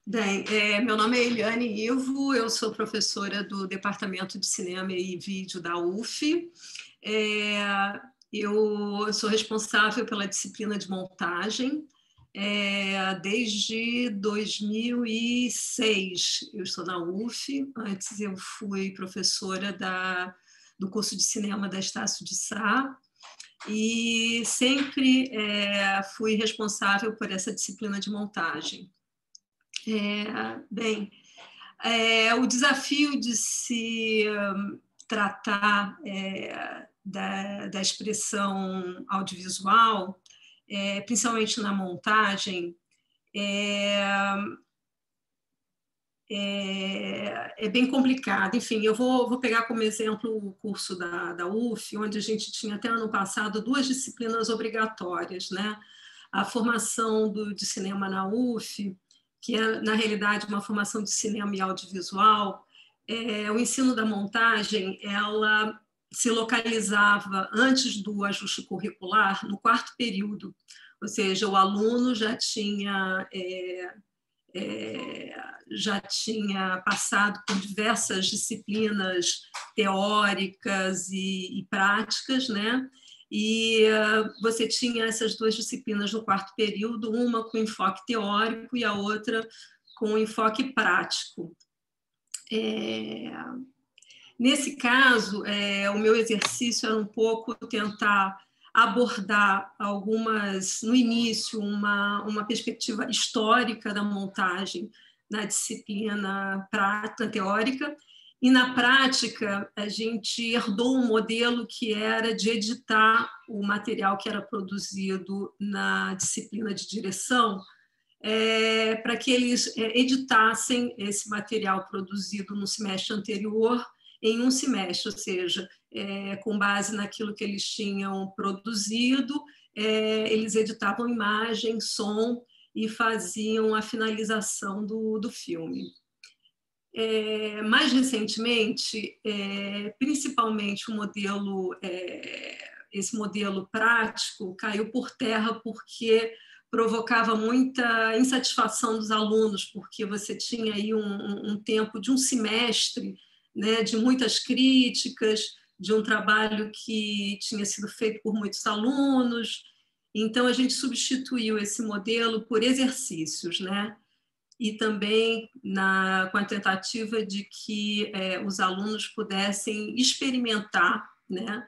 Bem, meu nome é Eliane Ivo, eu sou professora do Departamento de Cinema e Vídeo da UF. Eu sou responsável pela disciplina de montagem desde 2006. Eu estou na UF, antes eu fui professora do curso de cinema da Estácio de Sá e sempre fui responsável por essa disciplina de montagem. O desafio de se tratar da expressão audiovisual, principalmente na montagem, é bem complicado. Enfim, eu vou pegar como exemplo o curso da UF, onde a gente tinha até ano passado 2 disciplinas obrigatórias, né? A formação de cinema na UF, que é, na realidade, uma formação de cinema e audiovisual. O ensino da montagem, ela se localizava, antes do ajuste curricular, no 4º período, ou seja, o aluno já tinha passado por diversas disciplinas teóricas e práticas, né? E você tinha essas 2 disciplinas no 4º período, uma com enfoque teórico e a outra com enfoque prático. Nesse caso, o meu exercício era um pouco tentar abordar no início, uma perspectiva histórica da montagem na disciplina teórica, e na prática a gente herdou um modelo que era de editar o material que era produzido na disciplina de direção, para que eles editassem esse material produzido no semestre anterior em um semestre, ou seja, com base naquilo que eles tinham produzido, eles editavam imagem, som e faziam a finalização do filme. Mais recentemente, principalmente esse modelo prático caiu por terra porque provocava muita insatisfação dos alunos, porque você tinha aí um tempo de um semestre, né, de muitas críticas, de um trabalho que tinha sido feito por muitos alunos. Então, a gente substituiu esse modelo por exercícios, né? E também com a tentativa de que os alunos pudessem experimentar, né?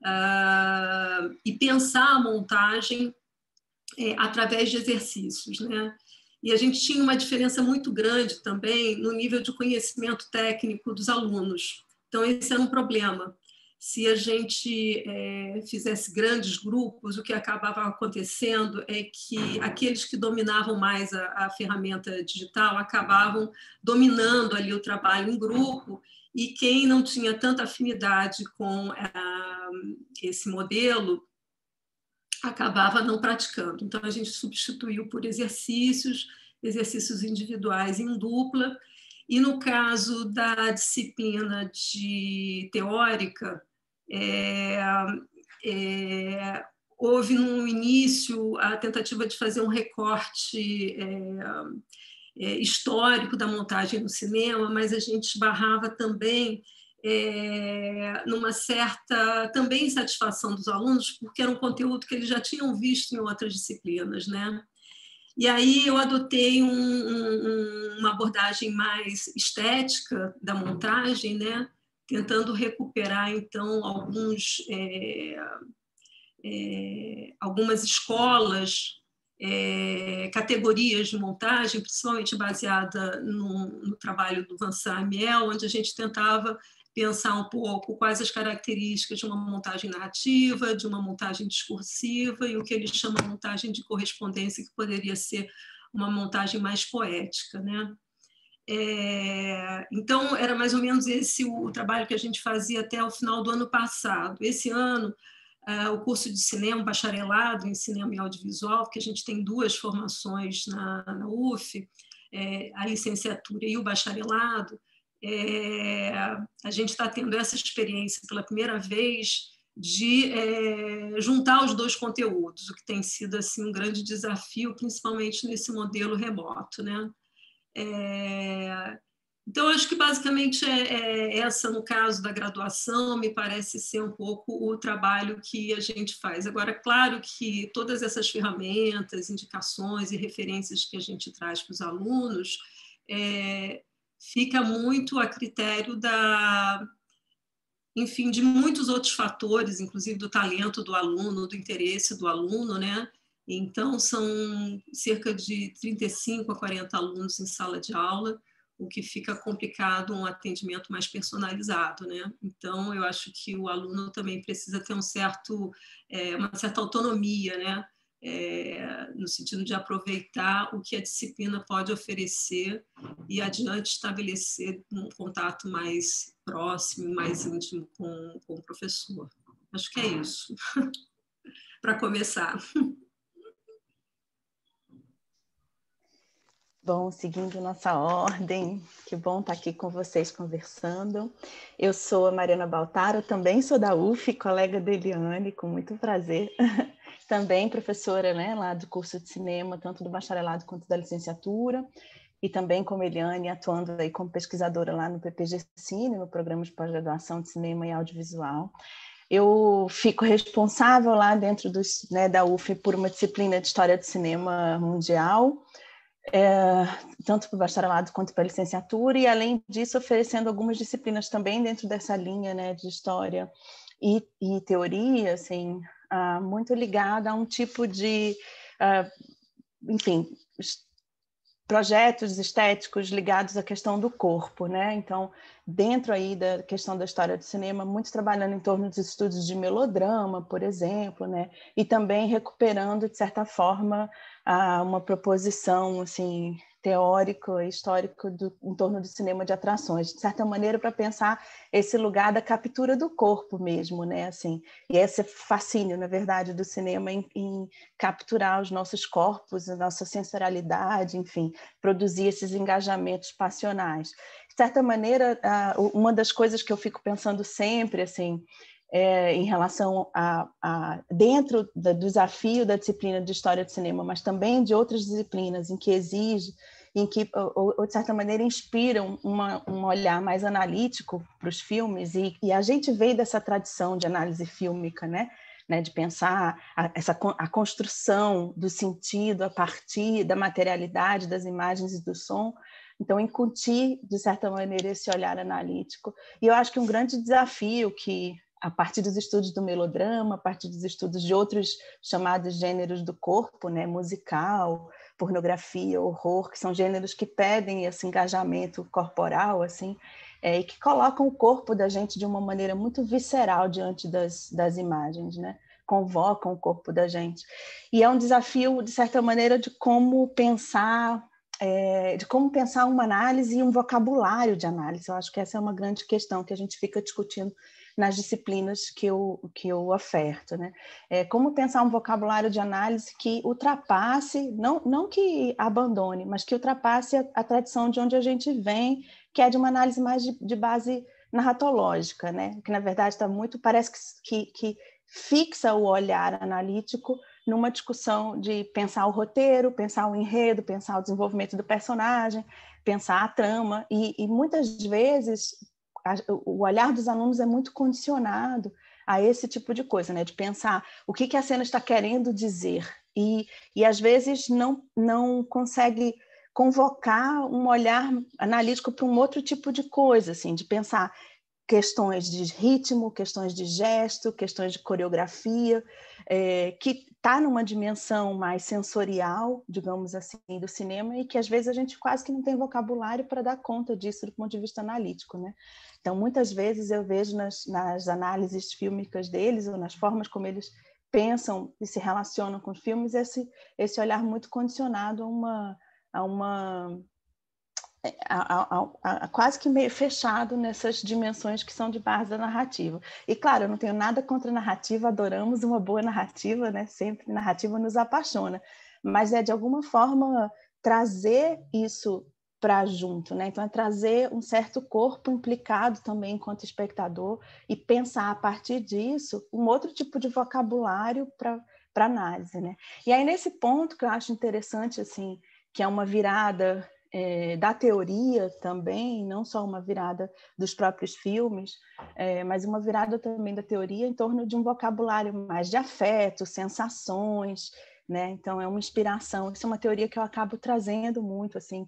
E pensar a montagem através de exercícios, né? E a gente tinha uma diferença muito grande também no nível de conhecimento técnico dos alunos. Então, esse era um problema. Se a gente fizesse grandes grupos, o que acabava acontecendo é que aqueles que dominavam mais a ferramenta digital acabavam dominando ali o trabalho em grupo, e quem não tinha tanta afinidade com esse modelo acabava não praticando. Então, a gente substituiu por exercícios individuais em dupla, e no caso da disciplina teórica, houve no início a tentativa de fazer um recorte histórico da montagem no cinema, mas a gente esbarrava também numa certa também insatisfação dos alunos, porque era um conteúdo que eles já tinham visto em outras disciplinas, né? E aí eu adotei uma abordagem mais estética da montagem, né? Tentando recuperar, então, algumas escolas, categorias de montagem, principalmente baseada no trabalho do Vincent Amiel, onde a gente tentava pensar um pouco quais as características de uma montagem narrativa, de uma montagem discursiva, e o que ele chama de montagem de correspondência, que poderia ser uma montagem mais poética, né? Então, era mais ou menos esse o trabalho que a gente fazia até o final do ano passado. Esse ano, o curso de cinema, bacharelado em cinema e audiovisual, porque a gente tem 2 formações na UF, a licenciatura e o bacharelado, a gente está tendo essa experiência pela primeira vez de juntar os 2 conteúdos, o que tem sido assim, um grande desafio, principalmente nesse modelo remoto, né? Então, acho que basicamente essa, no caso da graduação, me parece ser um pouco o trabalho que a gente faz. Agora, claro que todas essas ferramentas, indicações e referências que a gente traz para os alunos, fica muito a critério enfim, de muitos outros fatores, inclusive do talento do aluno, do interesse do aluno, né? Então, são cerca de 35 a 40 alunos em sala de aula, o que fica complicado um atendimento mais personalizado, né? Então, eu acho que o aluno também precisa ter uma certa autonomia, né? No sentido de aproveitar o que a disciplina pode oferecer e adiante estabelecer um contato mais próximo, mais íntimo com o professor. Acho que é isso, para começar. Bom, seguindo nossa ordem, que bom estar aqui com vocês conversando. Eu sou a Mariana Baltaro, também sou da UF, colega da Eliane, com muito prazer. Também professora, né, lá do curso de cinema, tanto do bacharelado quanto da licenciatura, e também como Eliane, atuando aí como pesquisadora lá no PPG Cine, no programa de pós-graduação de cinema e audiovisual. Eu fico responsável lá dentro da UF por uma disciplina de História do Cinema Mundial, tanto para o bacharelado quanto para a licenciatura, e além disso oferecendo algumas disciplinas também dentro dessa linha, né, de história e teoria, assim, muito ligada a um tipo de, enfim, projetos estéticos ligados à questão do corpo, né? Então, dentro aí da questão da história do cinema, muito trabalhando em torno dos estudos de melodrama, por exemplo, né? E também recuperando, de certa forma, uma proposição, assim, teórico e histórico em torno do cinema de atrações, de certa maneira, para pensar esse lugar da captura do corpo mesmo, né? Assim, e esse fascínio, na verdade, do cinema em capturar os nossos corpos, a nossa sensorialidade, enfim, produzir esses engajamentos passionais. De certa maneira, uma das coisas que eu fico pensando sempre, assim, em relação dentro do desafio da disciplina de História do Cinema, mas também de outras disciplinas em que exige, em que, ou de certa maneira, inspiram um olhar mais analítico para os filmes, e a gente veio dessa tradição de análise fílmica, né, de pensar a construção do sentido a partir da materialidade das imagens e do som. Então, incutir, de certa maneira, esse olhar analítico. E eu acho que um grande desafio que, a partir dos estudos do melodrama, a partir dos estudos de outros chamados gêneros do corpo, né, musical, pornografia, horror, que são gêneros que pedem esse engajamento corporal, assim, e que colocam o corpo da gente de uma maneira muito visceral diante das imagens, né? Convocam o corpo da gente. E é um desafio, de certa maneira, de como pensar uma análise e um vocabulário de análise. Eu acho que essa é uma grande questão que a gente fica discutindo nas disciplinas que eu oferto, né? Como pensar um vocabulário de análise que ultrapasse, não que abandone, mas que ultrapasse a tradição de onde a gente vem, que é de uma análise mais de base narratológica, né? Que, na verdade, parece que fixa o olhar analítico numa discussão de pensar o roteiro, pensar o enredo, pensar o desenvolvimento do personagem, pensar a trama, e muitas vezes o olhar dos alunos é muito condicionado a esse tipo de coisa, né? De pensar o que a cena está querendo dizer, e às vezes não consegue convocar um olhar analítico para um outro tipo de coisa, assim, de pensar questões de ritmo, questões de gesto, questões de coreografia, que está numa dimensão mais sensorial, digamos assim, do cinema, e que às vezes a gente quase que não tem vocabulário para dar conta disso do ponto de vista analítico, né? Então, muitas vezes eu vejo nas análises fílmicas deles, ou nas formas como eles pensam e se relacionam com os filmes, esse olhar muito condicionado a uma quase que meio fechado nessas dimensões que são de base da narrativa. E, claro, eu não tenho nada contra a narrativa, adoramos uma boa narrativa, né? Sempre narrativa nos apaixona, mas de alguma forma, trazer isso para junto, né? Então, é trazer um certo corpo implicado também enquanto espectador e pensar, a partir disso, um outro tipo de vocabulário para análise, né? E aí, nesse ponto que eu acho interessante, assim, que é uma virada da teoria também, não só uma virada dos próprios filmes, mas uma virada também da teoria em torno de um vocabulário mais de afeto, sensações, né? Então é uma inspiração. Isso é uma teoria que eu acabo trazendo muito assim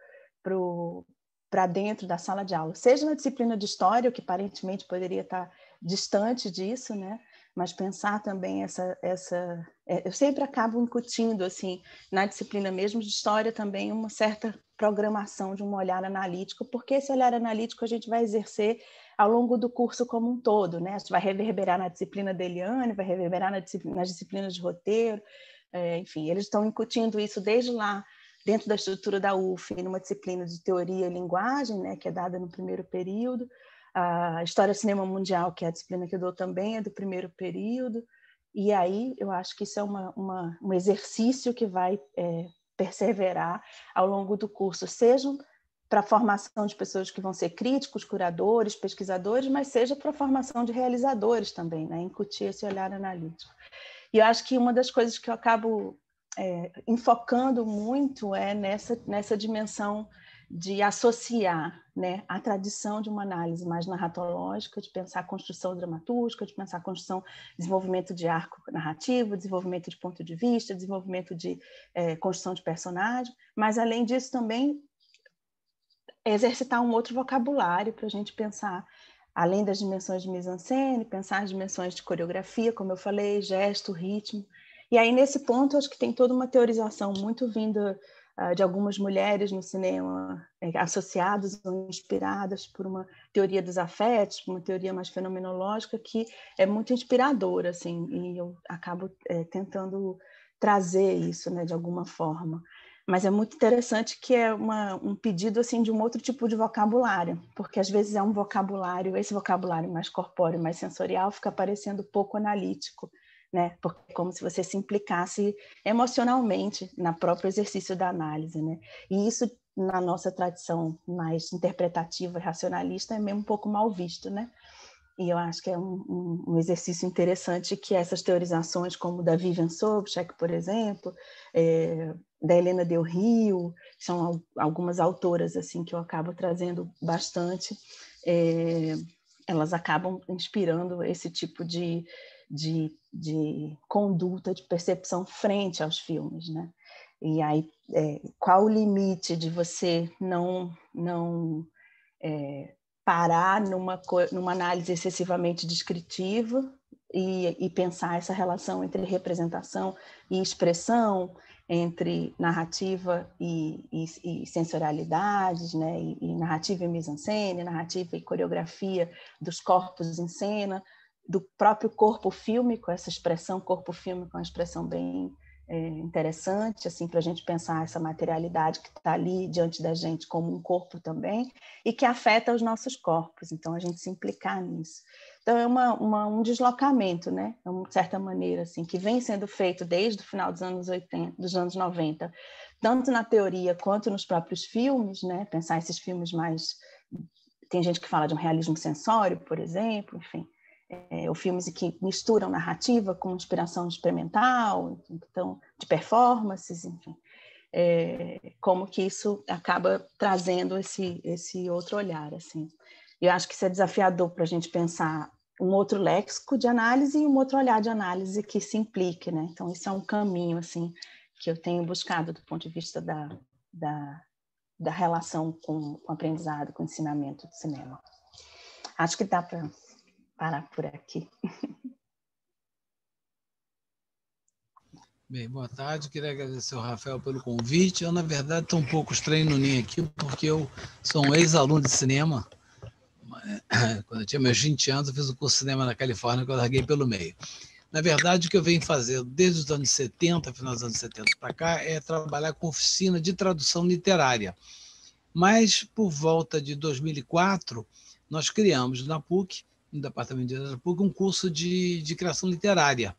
para dentro da sala de aula, seja na disciplina de história, que aparentemente poderia estar distante disso, né? Mas pensar também eu sempre acabo incutindo assim na disciplina mesmo de história também uma certa programação de um olhar analítico, porque esse olhar analítico a gente vai exercer ao longo do curso como um todo, né? A gente vai reverberar na disciplina da Eliane, vai reverberar nas disciplinas de roteiro, enfim, eles estão incutindo isso desde lá dentro da estrutura da UF, numa disciplina de teoria e linguagem, né, que é dada no primeiro período. A História do Cinema Mundial, que é a disciplina que eu dou também, é do primeiro período. E aí eu acho que isso é um exercício que vai perseverar ao longo do curso, seja para a formação de pessoas que vão ser críticos, curadores, pesquisadores, mas seja para a formação de realizadores também, né, incutir esse olhar analítico. E eu acho que uma das coisas que eu acabo enfocando muito nessa dimensão de associar, né, a tradição de uma análise mais narratológica, de pensar a construção dramatúrgica, de pensar a construção, desenvolvimento de arco narrativo, desenvolvimento de ponto de vista, desenvolvimento de construção de personagem, mas além disso também exercitar um outro vocabulário para a gente pensar, além das dimensões de mise-en-scène, pensar as dimensões de coreografia, como eu falei, gesto, ritmo. E aí, nesse ponto, acho que tem toda uma teorização muito vinda de algumas mulheres no cinema, associadas ou inspiradas por uma teoria dos afetos, uma teoria mais fenomenológica, que é muito inspiradora, assim, e eu acabo tentando trazer isso, né, de alguma forma. Mas é muito interessante que é um pedido assim, de um outro tipo de vocabulário, porque às vezes é um vocabulário, esse vocabulário mais corpóreo, mais sensorial, fica parecendo pouco analítico, né? Porque é como se você se implicasse emocionalmente no próprio exercício da análise, né? E isso, na nossa tradição mais interpretativa e racionalista, é mesmo um pouco mal visto, né? E eu acho que é um exercício interessante que essas teorizações, como da Vivian Sobchak, por exemplo, da Helena Del Rio, são algumas autoras assim que eu acabo trazendo bastante, elas acabam inspirando esse tipo de conduta, de percepção frente aos filmes, né? E aí, qual o limite de você não parar numa análise excessivamente descritiva e pensar essa relação entre representação e expressão, entre narrativa e sensorialidades, né? E narrativa e mise-en-scène, narrativa e coreografia dos corpos em cena, do próprio corpo fílmico. Essa expressão corpo fílmico é uma expressão bem interessante assim, para a gente pensar essa materialidade que está ali diante da gente como um corpo também e que afeta os nossos corpos, então a gente se implicar nisso. Então é um deslocamento, né? De certa maneira, assim, que vem sendo feito desde o final dos anos 80, dos anos 90, tanto na teoria quanto nos próprios filmes, né? Pensar esses filmes mais... Tem gente que fala de um realismo sensório, por exemplo, enfim, ou filmes que misturam narrativa com inspiração experimental, então, de performances, enfim. Como que isso acaba trazendo esse outro olhar, assim. Eu acho que isso é desafiador para a gente pensar um outro léxico de análise e um outro olhar de análise que se implique, né? Então, isso é um caminho, assim, que eu tenho buscado do ponto de vista da relação com o aprendizado, com o ensinamento do cinema. Acho que dá para parar por aqui. Bem, boa tarde. Queria agradecer ao Rafael pelo convite. Eu, na verdade, estou um pouco estranho no ninho aqui, porque eu sou um ex-aluno de cinema. Quando eu tinha meus 20 anos, eu fiz um curso de cinema na Califórnia, que eu larguei pelo meio. Na verdade, o que eu venho fazendo desde os anos 70, final dos anos 70 para cá, é trabalhar com oficina de tradução literária. Mas, por volta de 2004, nós criamos na PUC, no departamento de letras da PUC, um curso de criação literária.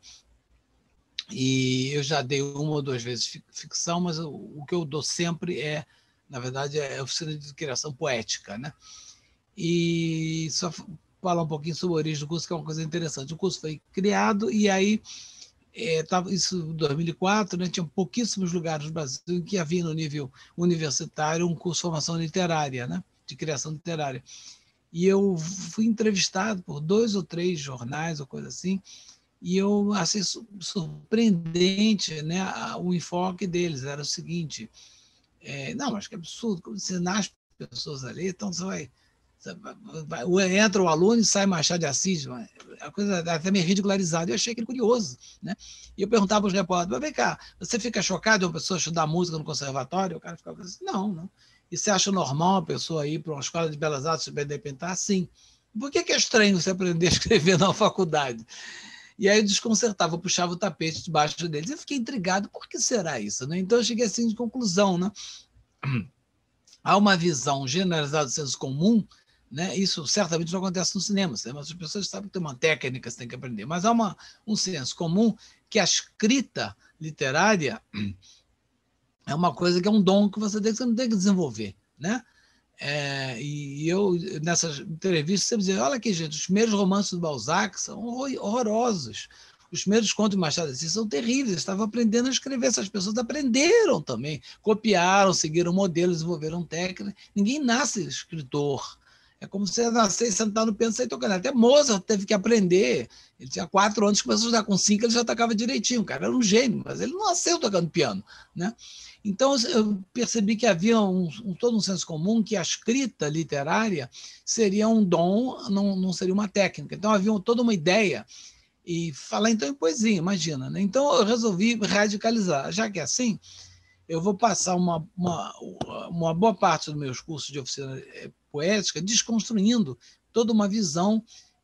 E eu já dei uma ou duas vezes ficção, mas o que eu dou sempre na verdade, é oficina de criação poética, né? E só falar um pouquinho sobre a origem do curso, que é uma coisa interessante. O curso foi criado e aí isso em 2004, né, tinha pouquíssimos lugares no Brasil em que havia no nível universitário um curso de formação literária, né, de criação literária. E eu fui entrevistado por 2 ou 3 jornais ou coisa assim, e eu achei surpreendente, né, o enfoque deles. Era o seguinte: não, acho que é absurdo, como ensinar as pessoas ali, então entra o aluno e sai Machado de Assis, a coisa até meio ridicularizada. Eu achei aquilo curioso, né? E eu perguntava para os repórteres: mas vem cá, você fica chocado de uma pessoa estudar música no conservatório? O cara ficava assim: não. E você acha normal uma pessoa ir para uma escola de belas artes e pintar? Sim. Por que é estranho você aprender a escrever na faculdade? E aí eu desconcertava, eu puxava o tapete debaixo deles. Eu fiquei intrigado: por que será isso, né? Então eu cheguei assim de conclusão, né? Há uma visão generalizada do senso comum, né? Isso certamente não acontece no cinema. As pessoas sabem que tem uma técnica que você tem que aprender, mas há um senso comum que a escrita literária é uma coisa que é um dom que você não tem que desenvolver, né? E eu, nessas entrevistas, sempre dizia: olha aqui, gente, os primeiros romances do Balzac são horrorosos. Os primeiros contos de Machado de Assis são terríveis. Eu estava aprendendo a escrever. Essas pessoas aprenderam também, copiaram, seguiram modelos, desenvolveram técnicas. Ninguém nasce escritor. É como você nascer, sentar no piano e sair tocando. Até Mozart teve que aprender. Ele tinha 4 anos, começou a estudar. Com 5 ele já tocava direitinho. O cara era um gênio, mas ele não nasceu tocando piano, né? Então, eu percebi que havia todo um senso comum que a escrita literária seria um dom, não seria uma técnica. Então, havia toda uma ideia. E falar então em poesia, imagina, né? Então, eu resolvi radicalizar. Já que é assim, eu vou passar uma boa parte dos meus cursos de oficina poética desconstruindo toda uma visão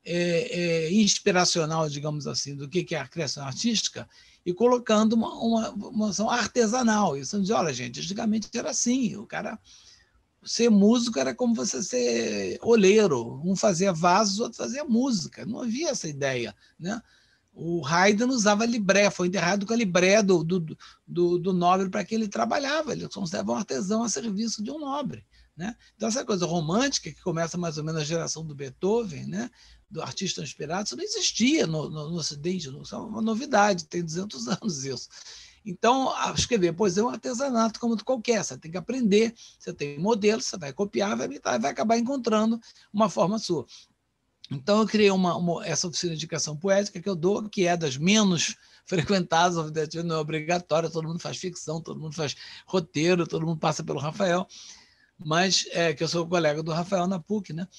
inspiracional, digamos assim, do que é a criação artística, e colocando uma ação artesanal. Isso não diz: olha, gente, antigamente era assim, o cara ser músico era como você ser oleiro, um fazia vasos, outro fazia música, não havia essa ideia, né? O Haydn usava libré, foi enterrado com a libré do nobre para que ele trabalhava. Ele considerava um artesão a serviço de um nobre, né? Então, essa coisa romântica, que começa mais ou menos na geração do Beethoven, né? Do artista inspirado, isso não existia no Ocidente, isso é uma novidade, tem 200 anos isso. Então, escrever poesia é um artesanato como qualquer, você tem que aprender, você tem modelo, você vai copiar, vai imitar e vai acabar encontrando uma forma sua. Então, eu criei essa oficina de criação poética que eu dou, que é das menos frequentadas, não é obrigatória, todo mundo faz ficção, todo mundo faz roteiro, todo mundo passa pelo Rafael, mas que eu sou colega do Rafael na PUC, né?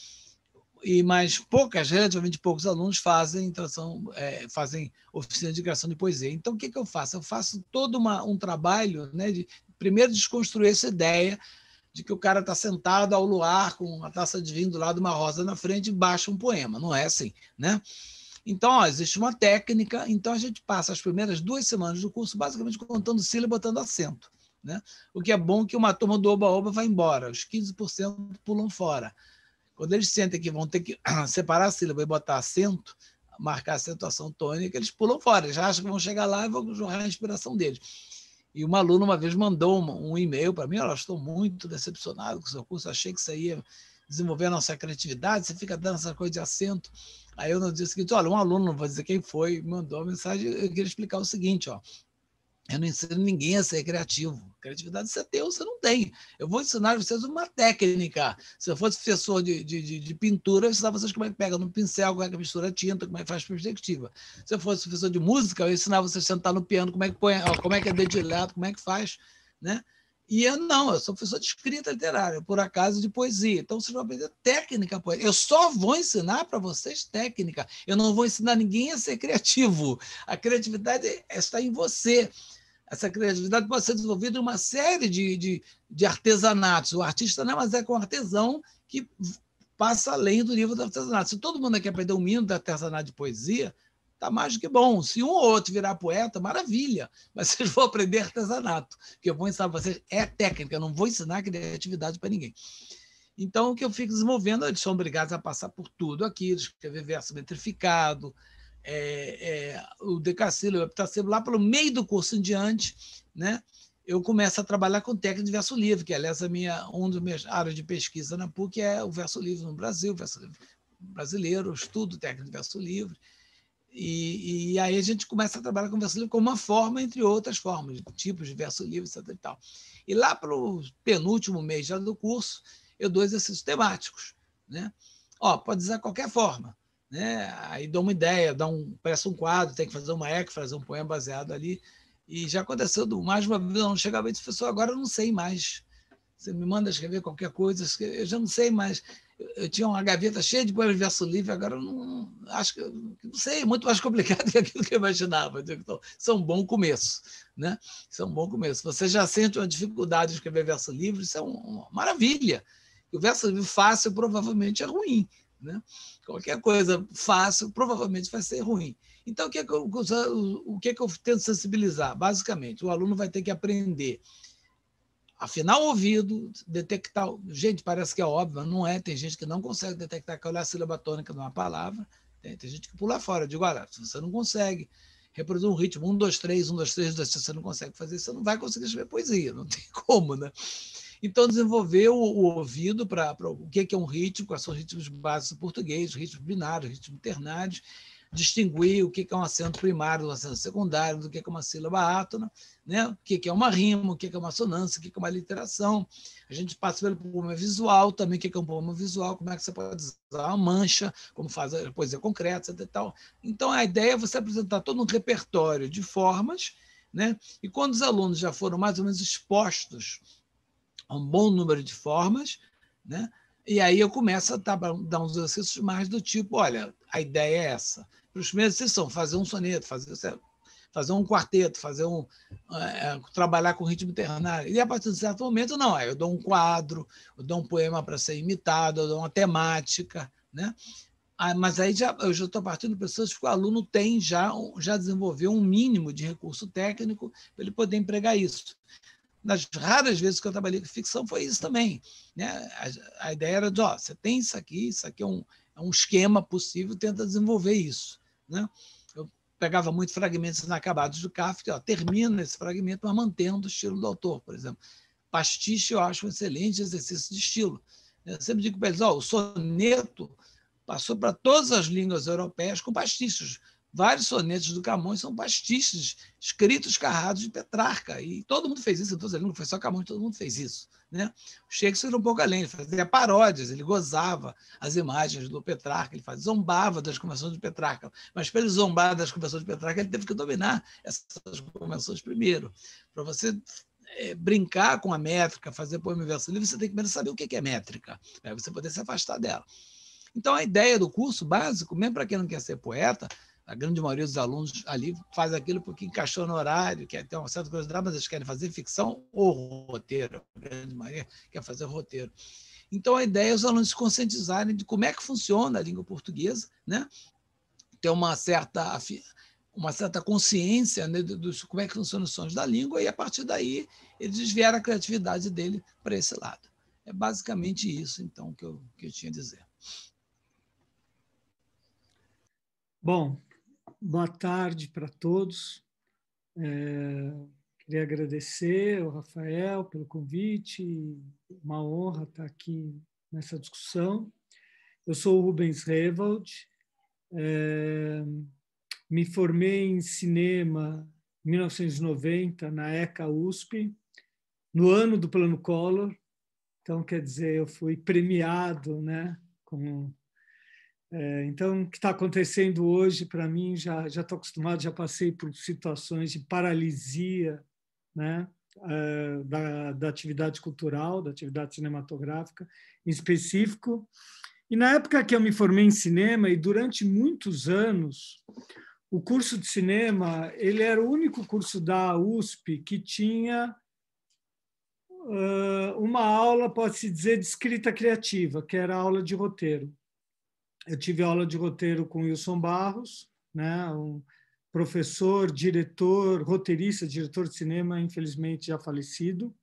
Mas relativamente poucos alunos fazem oficina de criação de poesia. Então, o que eu faço? Eu faço todo um trabalho, né, de primeiro desconstruir essa ideia de que o cara está sentado ao luar com uma taça de vinho do lado, uma rosa na frente, e baixa um poema. Não é assim, né? Então, existe uma técnica. Então, a gente passa as primeiras 2 semanas do curso basicamente contando sílaba e botando acento, né? O que é bom que uma turma do oba-oba vai embora, os 15% pulam fora. Quando eles sentem que vão ter que separar a sílaba e botar acento, marcar a acentuação tônica, eles pulam fora, eles já acham que vão chegar lá e vão jorrar a inspiração deles. E uma aluna uma vez mandou um e-mail para mim: olha, estou muito decepcionado com o seu curso, achei que você ia desenvolver a nossa criatividade, você fica dando essa coisa de acento. Aí eu no dia seguinte: olha, um aluno, não vou dizer quem foi, mandou uma mensagem, eu queria explicar o seguinte: eu não ensino ninguém a ser criativo. Criatividade você tem ou você não tem. Eu vou ensinar vocês uma técnica. Se eu fosse professor de pintura, eu ensinar vocês como é que pega no pincel, como é que mistura tinta, como é que faz perspectiva. Se eu fosse professor de música, eu ensinar vocês a sentar no piano, como é que põe, como é que é dedilhado, como é que faz, né? E eu sou professor de escrita literária, por acaso de poesia. Então, vocês vão aprender técnica poética. Eu só vou ensinar para vocês técnica. Eu não vou ensinar ninguém a ser criativo. A criatividade está em você. Essa criatividade pode ser desenvolvida em uma série de artesanatos. O artista não, mas é com artesão que passa além do nível do artesanato. Se todo mundo quer aprender um mínimo de artesanato de poesia, está mais do que bom. Se um ou outro virar poeta, maravilha. Mas vocês vão aprender artesanato. O que eu vou ensinar para vocês é técnica, eu não vou ensinar criatividade para ninguém. Então, o que eu fico desenvolvendo, eles são obrigados a passar por tudo aquilo, escrever verso metrificado, o decassílabo, o heptassílabo, lá pelo meio do curso em diante, né? Eu começo a trabalhar com técnica de verso livre, que, aliás, uma das minhas áreas de pesquisa na PUC é o verso livre no Brasil, o verso livre brasileiro, eu estudo técnica de verso livre. E aí a gente começa a trabalhar com verso livre como uma forma, entre outras formas, tipos de verso livre, etc. E tal. E lá para o penúltimo mês já do curso, eu dou exercícios temáticos, né? Pode usar qualquer forma, né? Aí dou uma ideia, parece um quadro, tem que fazer uma eco, fazer um poema baseado ali. E já aconteceu mais uma vez, eu não chegava e disse, professor, agora eu não sei mais. Você me manda escrever qualquer coisa, eu já não sei mais. Eu tinha uma gaveta cheia de poemas de verso livre, agora eu não acho que não sei, muito mais complicado que aquilo que eu imaginava. Então, isso é um bom começo, né? Isso é um bom começo. Você já sente uma dificuldade de escrever verso livre, isso é uma maravilha. O verso livre fácil provavelmente é ruim, né? Qualquer coisa fácil provavelmente vai ser ruim. Então, o que é que eu tento sensibilizar? Basicamente, o aluno vai ter que aprender afinar o ouvido, detectar. Gente, parece que é óbvio, mas não é. Tem gente que não consegue detectar qual é a sílaba tônica de uma palavra. Tem gente que pula fora. Eu digo, olha, se você não consegue reproduzir um ritmo 1, 2, 3, 1, 2, 3, 1, 2, 3, você não consegue fazer isso, você não vai conseguir escrever poesia, não tem como, né? Então, desenvolver o ouvido para o que é um ritmo, quais são os ritmos básicos do português, ritmos binários, ritmos ternários, distinguir o que é um acento primário do acento secundário, do que é uma sílaba átona, né? O que é uma rima, o que é uma assonância, o que é uma literação. A gente passa pelo poema visual também, o que é um poema visual, como é que você pode usar uma mancha, como faz a poesia concreta, etc. E tal. Então, a ideia é você apresentar todo um repertório de formas, né? E quando os alunos já foram mais ou menos expostos a um bom número de formas, né? E aí eu começo a dar uns exercícios mais do tipo, olha, a ideia é essa. Os primeiros exercícios são fazer um soneto, fazer um quarteto, trabalhar com ritmo ternário. E a partir de certo momento, não, eu dou um quadro, eu dou um poema para ser imitado, eu dou uma temática, né? Mas aí eu já estou partindo de pessoas que o aluno já desenvolveu um mínimo de recurso técnico para ele poder empregar isso. Nas raras vezes que eu trabalhei com ficção, foi isso também, né? A ideia era de, você tem isso aqui é um esquema possível, tenta desenvolver isso, né? Eu pegava muitos fragmentos inacabados do Kafka, termina esse fragmento, mas mantendo o estilo do autor, por exemplo. Pastiche eu acho um excelente exercício de estilo. Eu sempre digo para eles, o soneto passou para todas as línguas europeias com pastiches. Vários sonetos do Camões são pastiches, escritos carrados de Petrarca. E todo mundo fez isso, não foi só Camões, todo mundo fez isso, né? O Shakespeare era um pouco além, ele fazia paródias, ele gozava as imagens do Petrarca, ele zombava das convenções de Petrarca. Mas para ele zombar das convenções de Petrarca, ele teve que dominar essas convenções primeiro. Para você brincar com a métrica, fazer poema em verso livre, você tem que primeiro saber o que é métrica, para você poder se afastar dela. Então, a ideia do curso básico, mesmo para quem não quer ser poeta, a grande maioria dos alunos ali faz aquilo porque encaixou no horário, quer ter uma certa curiosidade, mas eles querem fazer ficção ou roteiro. A grande maioria quer fazer roteiro. Então, a ideia é os alunos se conscientizarem de como é que funciona a língua portuguesa, né? Ter uma certa consciência, né, de como é que funcionam os sons da língua, e, a partir daí, eles desviaram a criatividade dele para esse lado. É basicamente isso, então, que eu tinha a dizer. Bom, boa tarde para todos. Queria agradecer ao Rafael pelo convite, uma honra estar aqui nessa discussão. Eu sou o Rubens Rewald, me formei em cinema em 1990 na ECA USP, no ano do Plano Collor. Então, quer dizer, eu fui premiado, né, então, o que está acontecendo hoje, para mim, já estou acostumado, já passei por situações de paralisia, né, da atividade cultural, da atividade cinematográfica em específico. E na época que eu me formei em cinema, e durante muitos anos, o curso de cinema ele era o único curso da USP que tinha uma aula, pode-se dizer, de escrita criativa, que era a aula de roteiro. Eu tive aula de roteiro com Wilson Barros, né, um professor, diretor, roteirista, diretor de cinema, infelizmente já falecido.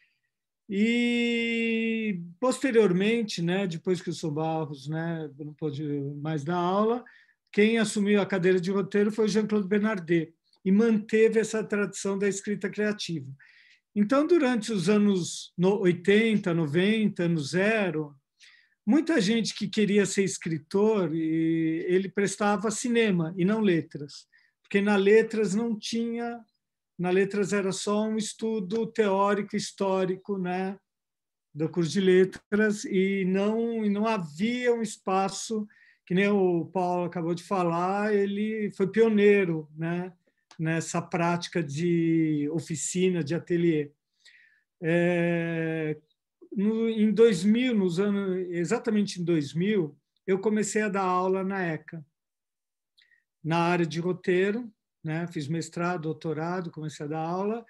E, posteriormente, né, depois que o Wilson Barros, né, não pôde mais dar aula, quem assumiu a cadeira de roteiro foi o Jean-Claude Bernardet, e manteve essa tradição da escrita criativa. Então, durante os anos 80, 90, ano zero, muita gente que queria ser escritor, ele prestava cinema e não letras, porque na letras não tinha, na letras era só um estudo teórico, histórico, né, do curso de letras, e não havia um espaço, que nem o Paulo acabou de falar, ele foi pioneiro, né, nessa prática de oficina, de ateliê. Em 2000, exatamente em 2000, eu comecei a dar aula na ECA, na área de roteiro, né? Fiz mestrado, doutorado, comecei a dar aula,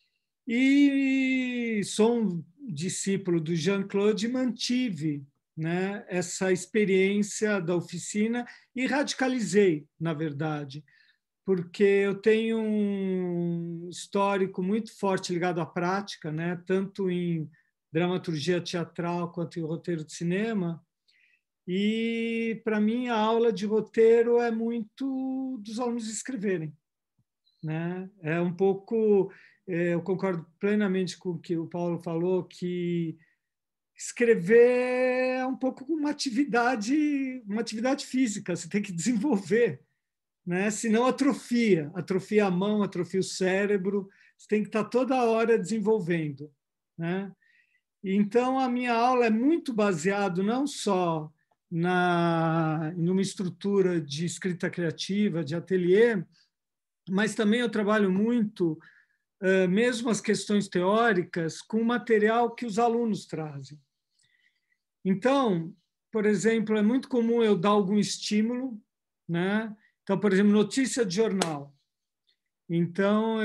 e sou um discípulo do Jean-Claude e mantive, né, essa experiência da oficina e radicalizei, na verdade, porque eu tenho um histórico muito forte ligado à prática, né, tanto em dramaturgia teatral quanto em roteiro de cinema. E, para mim, a aula de roteiro é muito dos alunos escreverem, né? É um pouco, eu concordo plenamente com o que o Paulo falou, que escrever é um pouco uma atividade física, você tem que desenvolver, né? Senão atrofia a mão, atrofia o cérebro, você tem que estar toda hora desenvolvendo, né? Então, a minha aula é muito baseada não só numa estrutura de escrita criativa, de ateliê, mas também eu trabalho muito, mesmo as questões teóricas, com o material que os alunos trazem. Então, por exemplo, é muito comum eu dar algum estímulo, né? Então, por exemplo, notícia de jornal. Então,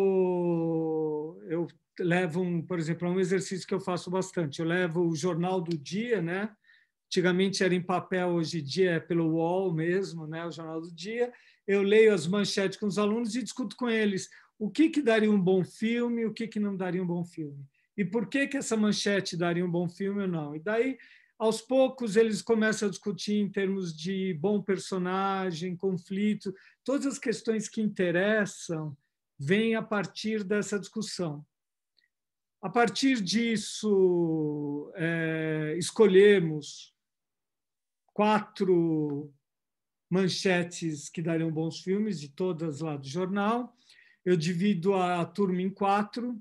eu levo, por exemplo, um exercício que eu faço bastante. Eu levo o jornal do dia, né? Antigamente era em papel, hoje em dia é pelo UOL mesmo, né? O jornal do dia. Eu leio as manchetes com os alunos e discuto com eles o que daria um bom filme, o que não daria um bom filme. E por que essa manchete daria um bom filme ou não. E daí, aos poucos, eles começam a discutir em termos de bom personagem, conflito, todas as questões que interessam vêm a partir dessa discussão. A partir disso, escolhemos 4 manchetes que dariam bons filmes, de todas lá do jornal. Eu divido a turma em 4,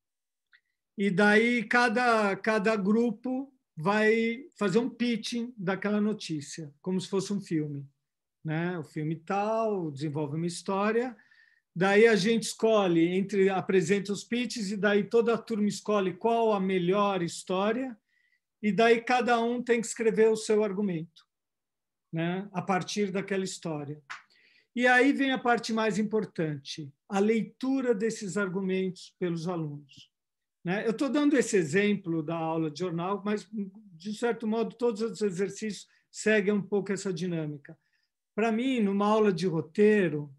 e daí cada grupo vai fazer um pitching daquela notícia, como se fosse um filme, né? O filme tal, desenvolve uma história, daí a gente escolhe, apresenta os pitches, e daí toda a turma escolhe qual a melhor história, e daí cada um tem que escrever o seu argumento, né? A partir daquela história. E aí vem a parte mais importante, a leitura desses argumentos pelos alunos. Eu estou dando esse exemplo da aula de jornal, mas, de certo modo, todos os exercícios seguem um pouco essa dinâmica. Para mim, numa aula de roteiro,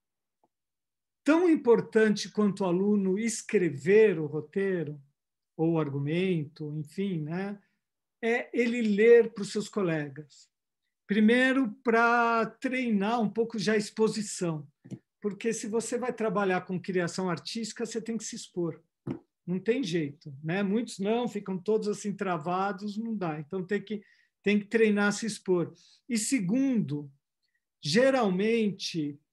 tão importante quanto o aluno escrever o roteiro, ou o argumento, enfim, né, é ele ler para os seus colegas. Primeiro, para treinar um pouco já a exposição, porque se você vai trabalhar com criação artística, você tem que se expor. Não tem jeito, né? Muitos não, ficam todos assim travados, não dá. Então, tem que treinar a se expor. E segundo, geralmente,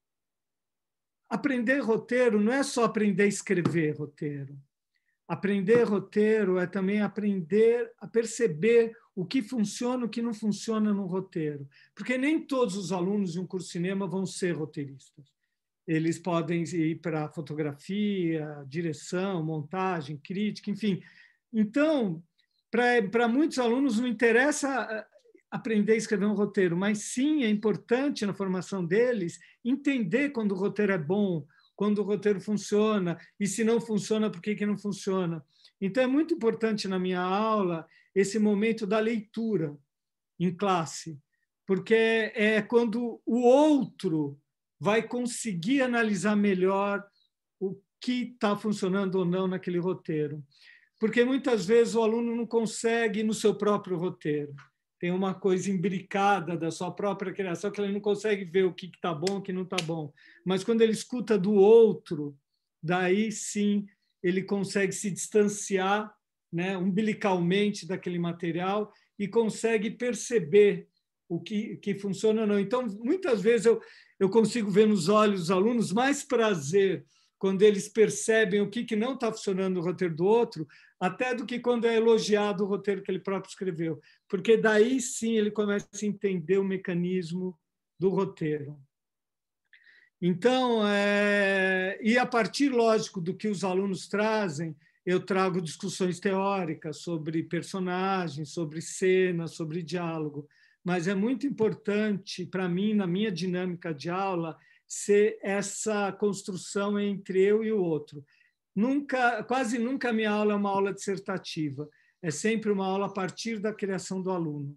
aprender roteiro não é só aprender a escrever roteiro. Aprender roteiro é também aprender a perceber o que funciona e o que não funciona no roteiro. Porque nem todos os alunos de um curso de cinema vão ser roteiristas. Eles podem ir para fotografia, direção, montagem, crítica, enfim. Então, para muitos alunos não interessa aprender a escrever um roteiro, mas sim é importante na formação deles entender quando o roteiro é bom, quando o roteiro funciona, e se não funciona, por que não funciona. Então, é muito importante na minha aula esse momento da leitura em classe, porque é quando o outro vai conseguir analisar melhor o que está funcionando ou não naquele roteiro. Porque muitas vezes o aluno não consegue no seu próprio roteiro. Tem uma coisa imbricada da sua própria criação que ele não consegue ver o que está bom e o que não está bom. Mas quando ele escuta do outro, daí sim ele consegue se distanciar, né, umbilicalmente daquele material e consegue perceber o que funciona ou não. Então, muitas vezes eu consigo ver nos olhos dos alunos mais prazer quando eles percebem o que não está funcionando no roteiro do outro, até do que quando é elogiado o roteiro que ele próprio escreveu, porque daí sim ele começa a entender o mecanismo do roteiro. Então, e a partir, lógico, do que os alunos trazem, eu trago discussões teóricas sobre personagens, sobre cenas, sobre diálogo, mas é muito importante para mim, na minha dinâmica de aula, ser essa construção entre eu e o outro. Quase nunca a minha aula é uma aula dissertativa, é sempre uma aula a partir da criação do aluno.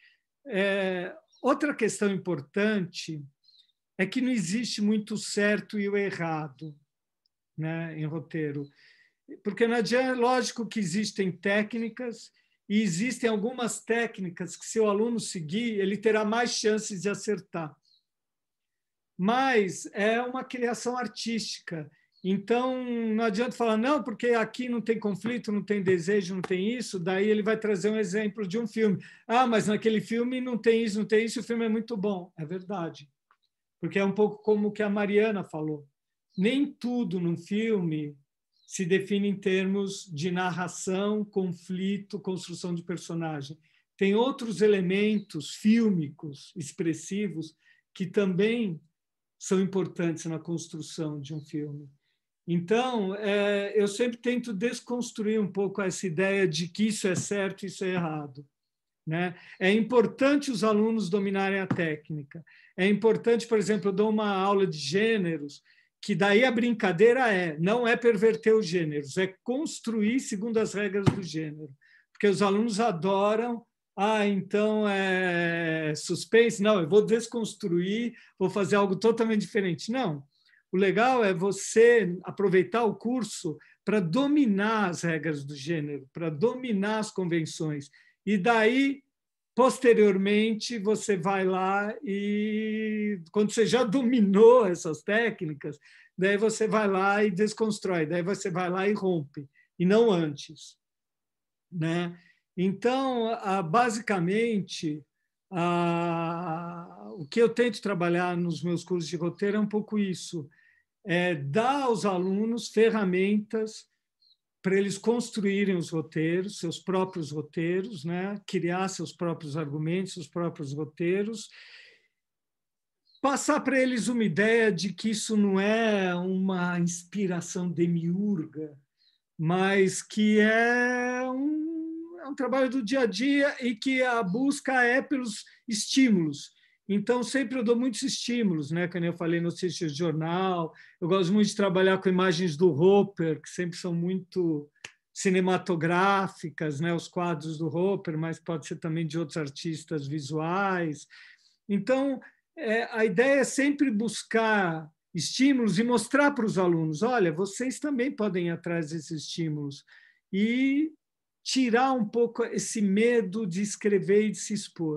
Outra questão importante é que não existe muito certo e o errado, né, em roteiro. Porque não adianta, lógico que existem técnicas, e existem algumas técnicas que, se o aluno seguir, ele terá mais chances de acertar. Mas é uma criação artística. Então, não adianta falar, não, porque aqui não tem conflito, não tem desejo, não tem isso, daí ele vai trazer um exemplo de um filme. Ah, mas naquele filme não tem isso, não tem isso, o filme é muito bom. É verdade. Porque é um pouco como o que a Mariana falou. Nem tudo num filme se define em termos de narração, conflito, construção de personagem. Tem outros elementos fílmicos, expressivos, que também são importantes na construção de um filme. Então, eu sempre tento desconstruir um pouco essa ideia de que isso é certo e isso é errado, né? É importante os alunos dominarem a técnica. É importante, por exemplo, eu dou uma aula de gêneros, que daí a brincadeira não é perverter os gêneros, é construir segundo as regras do gênero. Porque os alunos adoram, então é suspense? Não, eu vou desconstruir, vou fazer algo totalmente diferente. Não, o legal é você aproveitar o curso para dominar as regras do gênero, para dominar as convenções. E daí, posteriormente, você vai lá e, quando você já dominou essas técnicas, daí você vai lá e desconstrói, daí você vai lá e rompe, e não antes, né? Então, basicamente, o que eu tento trabalhar nos meus cursos de roteiro é um pouco isso, dar aos alunos ferramentas para eles construírem os roteiros, seus próprios roteiros, né? Criar seus próprios argumentos, seus próprios roteiros, passar para eles uma ideia de que isso não é uma inspiração demiurga, mas que é um trabalho do dia a dia e que a busca é pelos estímulos. Então, sempre eu dou muitos estímulos, né? Como eu falei, notícias de jornal. Eu gosto muito de trabalhar com imagens do Hopper, que sempre são muito cinematográficas, né? Os quadros do Hopper, mas pode ser também de outros artistas visuais. Então, a ideia é sempre buscar estímulos e mostrar para os alunos, olha, vocês também podem ir atrás desses estímulos e tirar um pouco esse medo de escrever e de se expor.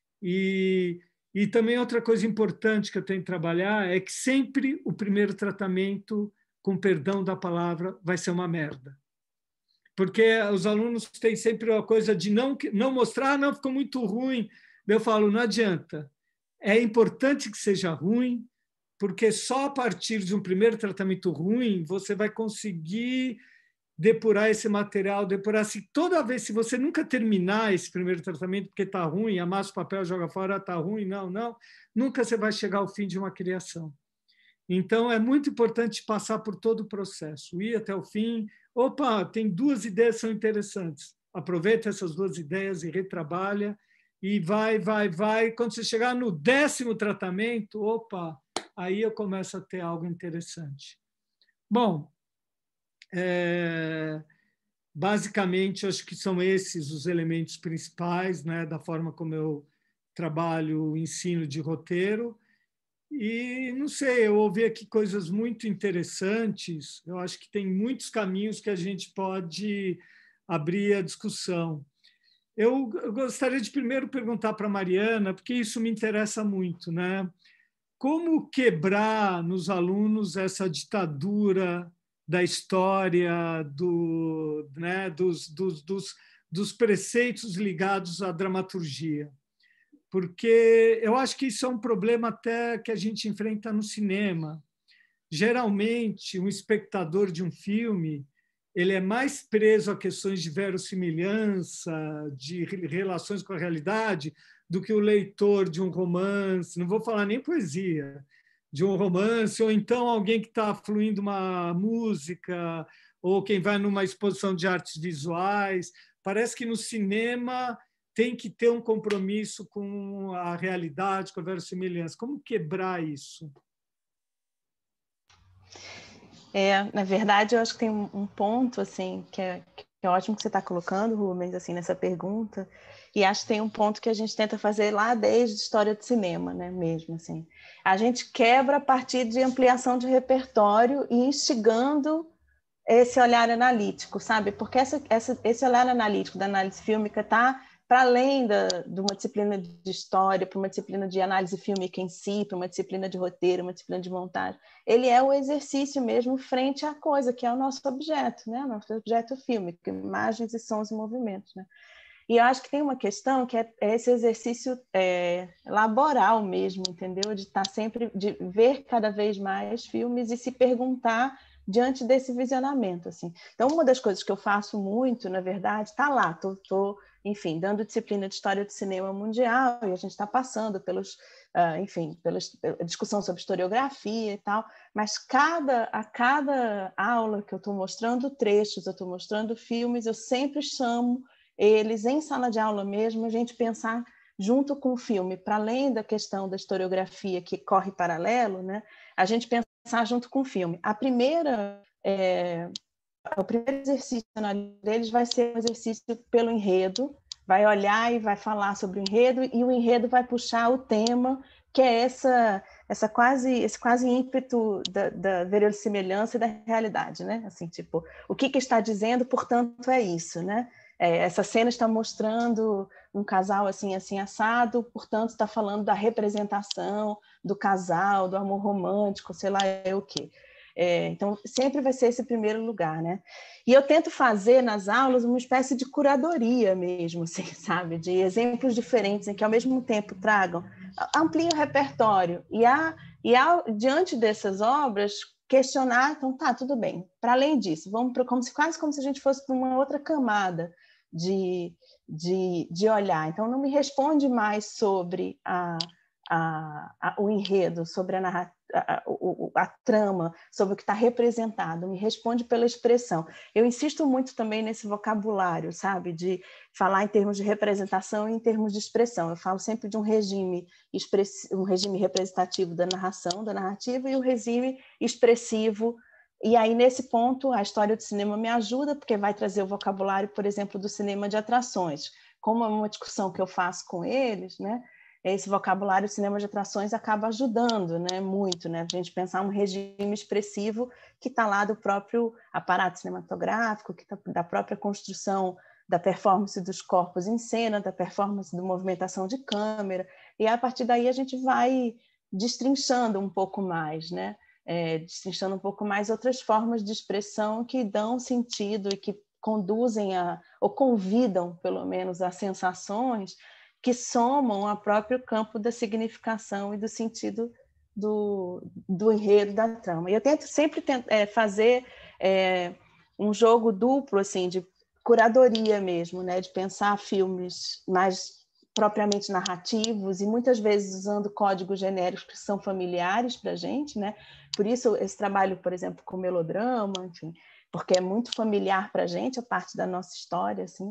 E também outra coisa importante que eu tenho que trabalhar é que sempre o primeiro tratamento, com perdão da palavra, vai ser uma merda. Porque os alunos têm sempre a coisa de não mostrar, não, ficou muito ruim. Eu falo, não adianta. É importante que seja ruim, porque só a partir de um primeiro tratamento ruim você vai conseguir depurar esse material, depurar se toda vez, se você nunca terminar esse primeiro tratamento porque está ruim, amassa o papel, joga fora, está ruim, não, nunca você vai chegar ao fim de uma criação. Então, é muito importante passar por todo o processo, ir até o fim. Opa, tem 2 ideias que são interessantes. Aproveita essas 2 ideias e retrabalha, e vai. Quando você chegar no 10º tratamento, opa, aí eu começo a ter algo interessante. Bom, basicamente, acho que são esses os elementos principais, né, da forma como eu trabalho o ensino de roteiro. E, não sei, eu ouvi aqui coisas muito interessantes. Eu acho que tem muitos caminhos que a gente pode abrir a discussão. Eu gostaria de primeiro perguntar para a Mariana, porque isso me interessa muito, né? Como quebrar nos alunos essa ditadura da história, dos dos preceitos ligados à dramaturgia, porque eu acho que isso é um problema até que a gente enfrenta no cinema. Geralmente, um espectador de um filme ele é mais preso a questões de verossimilhança, de relações com a realidade, do que o leitor de um romance, não vou falar nem poesia, de um romance, ou então alguém que está fluindo uma música, ou quem vai numa exposição de artes visuais. Parece que no cinema tem que ter um compromisso com a realidade, com a verossimilhança. Como quebrar isso? Na verdade, eu acho que tem um ponto assim que é ótimo que você está colocando, Rubens, assim, nessa pergunta, e acho que tem um ponto que a gente tenta fazer lá desde a história do cinema, né, mesmo assim. A gente quebra a partir de ampliação de repertório e instigando esse olhar analítico, sabe? Porque esse olhar analítico da análise fílmica está para além de uma disciplina de história, para uma disciplina de análise fílmica em si, para uma disciplina de roteiro, uma disciplina de montagem. Ele é o exercício mesmo frente à coisa, que é o nosso objeto, né? O nosso objeto fílmico, imagens e sons e movimentos, né? E eu acho que tem uma questão que é esse exercício laboral mesmo, entendeu? De estar sempre, de ver cada vez mais filmes e se perguntar diante desse visionamento, assim. Então, uma das coisas que eu faço muito, na verdade, está lá, enfim, dando disciplina de história do cinema mundial, e a gente está passando pela discussão sobre historiografia e tal, mas a cada aula que eu estou mostrando trechos, eu estou mostrando filmes, eu sempre chamo eles, em sala de aula mesmo, a gente pensar junto com o filme, para além da questão da historiografia que corre paralelo, né, a gente pensar junto com o filme. O primeiro exercício deles vai ser um exercício pelo enredo, vai olhar e vai falar sobre o enredo, e o enredo vai puxar o tema, que é esse quase ímpeto da verossimilhança e da realidade, né? Assim, tipo, o que está dizendo, portanto, é isso, né? Essa cena está mostrando um casal assim, assim, assado, portanto, está falando da representação do casal, do amor romântico, sei lá o quê. Então, sempre vai ser esse primeiro lugar, né? E eu tento fazer nas aulas uma espécie de curadoria mesmo, assim, sabe? De exemplos diferentes, em que ao mesmo tempo ampliem o repertório e diante dessas obras, questionar, então tá, tudo bem. Para além disso, vamos quase como se a gente fosse para uma outra camada de olhar. Então, não me responde mais sobre o enredo, sobre a trama, sobre o que está representado, me responde pela expressão. Eu insisto muito também nesse vocabulário, sabe, de falar em termos de representação e em termos de expressão. Eu falo sempre de um regime representativo da narração, da narrativa, e o regime expressivo. E aí, nesse ponto, a história do cinema me ajuda, porque vai trazer o vocabulário, por exemplo, do cinema de atrações. Como é uma discussão que eu faço com eles, né? Esse vocabulário do cinema de atrações acaba ajudando, né, muito, né, a gente pensar um regime expressivo que está lá do próprio aparato cinematográfico, da própria construção da performance dos corpos em cena, da performance da movimentação de câmera, e a partir daí a gente vai destrinchando um pouco mais, né, destrinchando um pouco mais outras formas de expressão que dão sentido e que conduzem ou convidam, pelo menos, a sensações que somam ao próprio campo da significação e do sentido do enredo da trama. E eu tento sempre fazer um jogo duplo, assim, de curadoria mesmo, né? De pensar filmes mais propriamente narrativos e muitas vezes usando códigos genéricos que são familiares para a gente, né? Por isso esse trabalho, por exemplo, com melodrama, enfim, porque é muito familiar para a gente, a parte da nossa história, assim,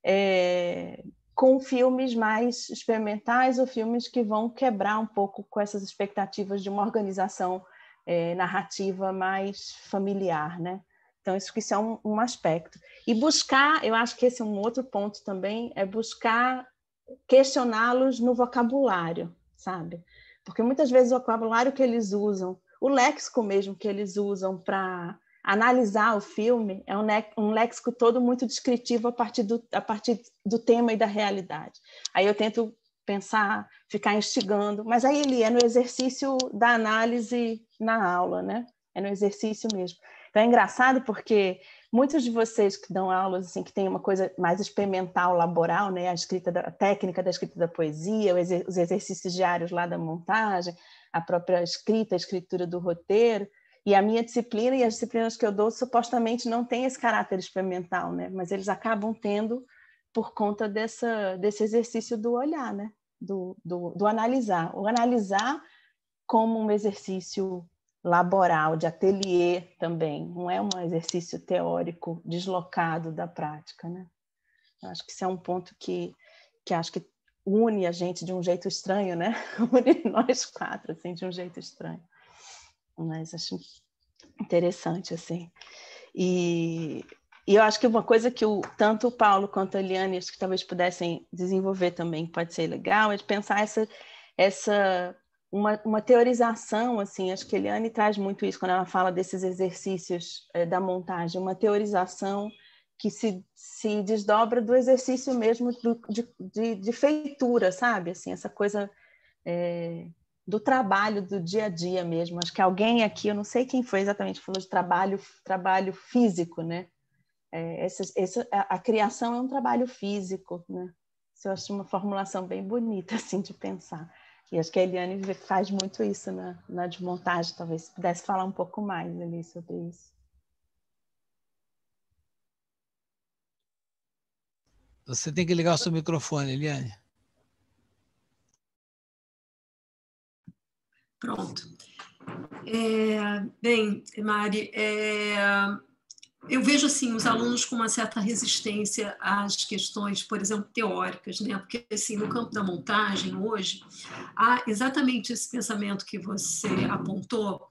com filmes mais experimentais ou filmes que vão quebrar um pouco com essas expectativas de uma organização narrativa mais familiar, né? Então, isso é um aspecto. E buscar, eu acho que esse é um outro ponto também, é buscar questioná-los no vocabulário, sabe? Porque muitas vezes o vocabulário que eles usam, o léxico mesmo que eles usam para analisar o filme é um léxico todo muito descritivo a partir do tema e da realidade. Aí eu tento pensar, ficar instigando, mas aí ele é no exercício da análise na aula, né? É no exercício mesmo. Então é engraçado porque muitos de vocês que dão aulas assim, que tem uma coisa mais experimental, laboral, né? A técnica da escrita da poesia, os exercícios diários lá da montagem, a própria escrita, a escritura do roteiro, e a minha disciplina e as disciplinas que eu dou supostamente não têm esse caráter experimental, né? Mas eles acabam tendo por conta desse exercício do olhar, né? Do analisar. O analisar como um exercício laboral, de ateliê também, não é um exercício teórico deslocado da prática, né? Eu acho que isso é um ponto que acho que une a gente de um jeito estranho, né? Une nós quatro, assim, de um jeito estranho. Mas acho interessante, assim. E eu acho que uma coisa que tanto o Paulo quanto a Eliane, acho que talvez pudessem desenvolver também, pode ser legal, é de pensar uma teorização, assim, acho que a Eliane traz muito isso quando ela fala desses exercícios da montagem, uma teorização que se desdobra do exercício mesmo de feitura, sabe? Assim, essa coisa do trabalho do dia a dia mesmo. Acho que alguém aqui, eu não sei quem foi exatamente, falou de trabalho físico, né? A criação é um trabalho físico, né? Isso eu acho uma formulação bem bonita, assim, de pensar. E acho que a Eliane faz muito isso na desmontagem, talvez se pudesse falar um pouco mais ali sobre isso. Você tem que ligar o seu microfone, Eliane. Pronto. Bem, Mari, eu vejo assim os alunos com uma certa resistência às questões, por exemplo, teóricas, né? Porque assim, no campo da montagem hoje há exatamente esse pensamento que você apontou,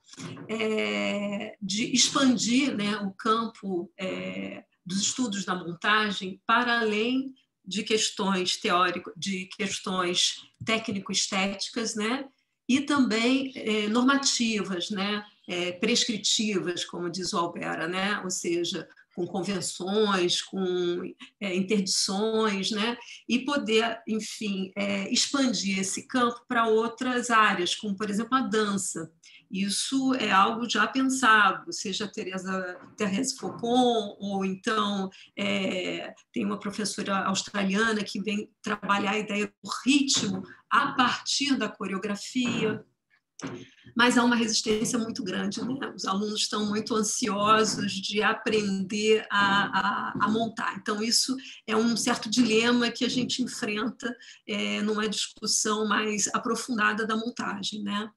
de expandir, né, o campo dos estudos da montagem para além de questões teóricas, de questões técnico-estéticas, né? E também normativas, né? Prescritivas, como diz o Albera, né? Ou seja, com convenções, com interdições, né? E poder, enfim, expandir esse campo para outras áreas, como, por exemplo, a dança. Isso é algo já pensado, seja a Thérèse Faucon, ou então tem uma professora australiana que vem trabalhar a ideia do ritmo a partir da coreografia. Mas há uma resistência muito grande, né? Os alunos estão muito ansiosos de aprender a montar. Então, isso é um certo dilema que a gente enfrenta numa discussão mais aprofundada da montagem, né?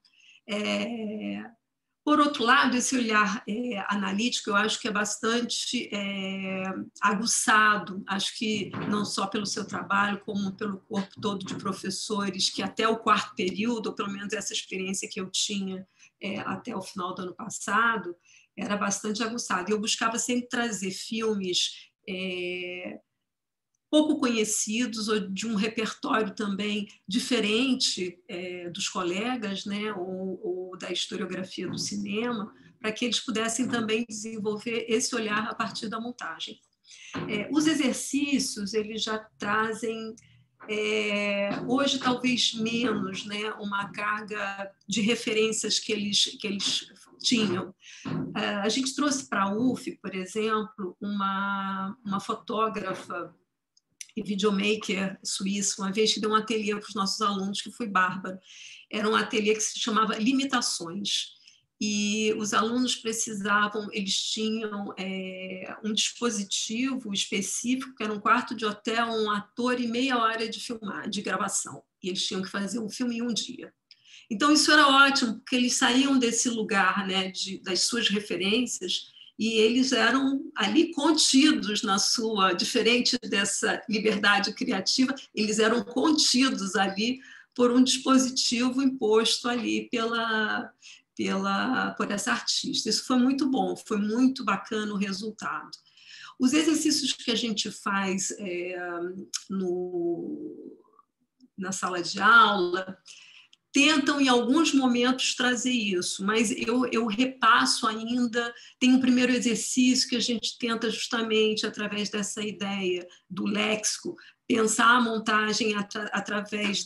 Por outro lado, esse olhar analítico, eu acho que é bastante aguçado, acho que não só pelo seu trabalho, como pelo corpo todo de professores, que até o quarto período, ou pelo menos essa experiência que eu tinha até o final do ano passado, era bastante aguçado. Eu buscava sempre trazer filmes pouco conhecidos ou de um repertório também diferente dos colegas, né, ou da historiografia do cinema, para que eles pudessem também desenvolver esse olhar a partir da montagem. Os exercícios, eles já trazem, hoje talvez menos, né, uma carga de referências que eles tinham. A gente trouxe para a UF, por exemplo, uma fotógrafa e videomaker suíço, uma vez que deu um ateliê para os nossos alunos, que foi bárbaro. Era um ateliê que se chamava Limitações. E os alunos precisavam, eles tinham um dispositivo específico, que era um quarto de hotel, um ator e meia hora de gravação. E eles tinham que fazer um filme em um dia. Então, isso era ótimo, porque eles saíam desse lugar, né, das suas referências, e eles eram ali contidos na sua, diferente dessa liberdade criativa, eles eram contidos ali por um dispositivo imposto ali por essa artista. Isso foi muito bom, foi muito bacana o resultado. Os exercícios que a gente faz na sala de aula tentam, em alguns momentos, trazer isso, mas eu repasso ainda, tem um primeiro exercício que a gente tenta justamente, através dessa ideia do léxico, pensar a montagem através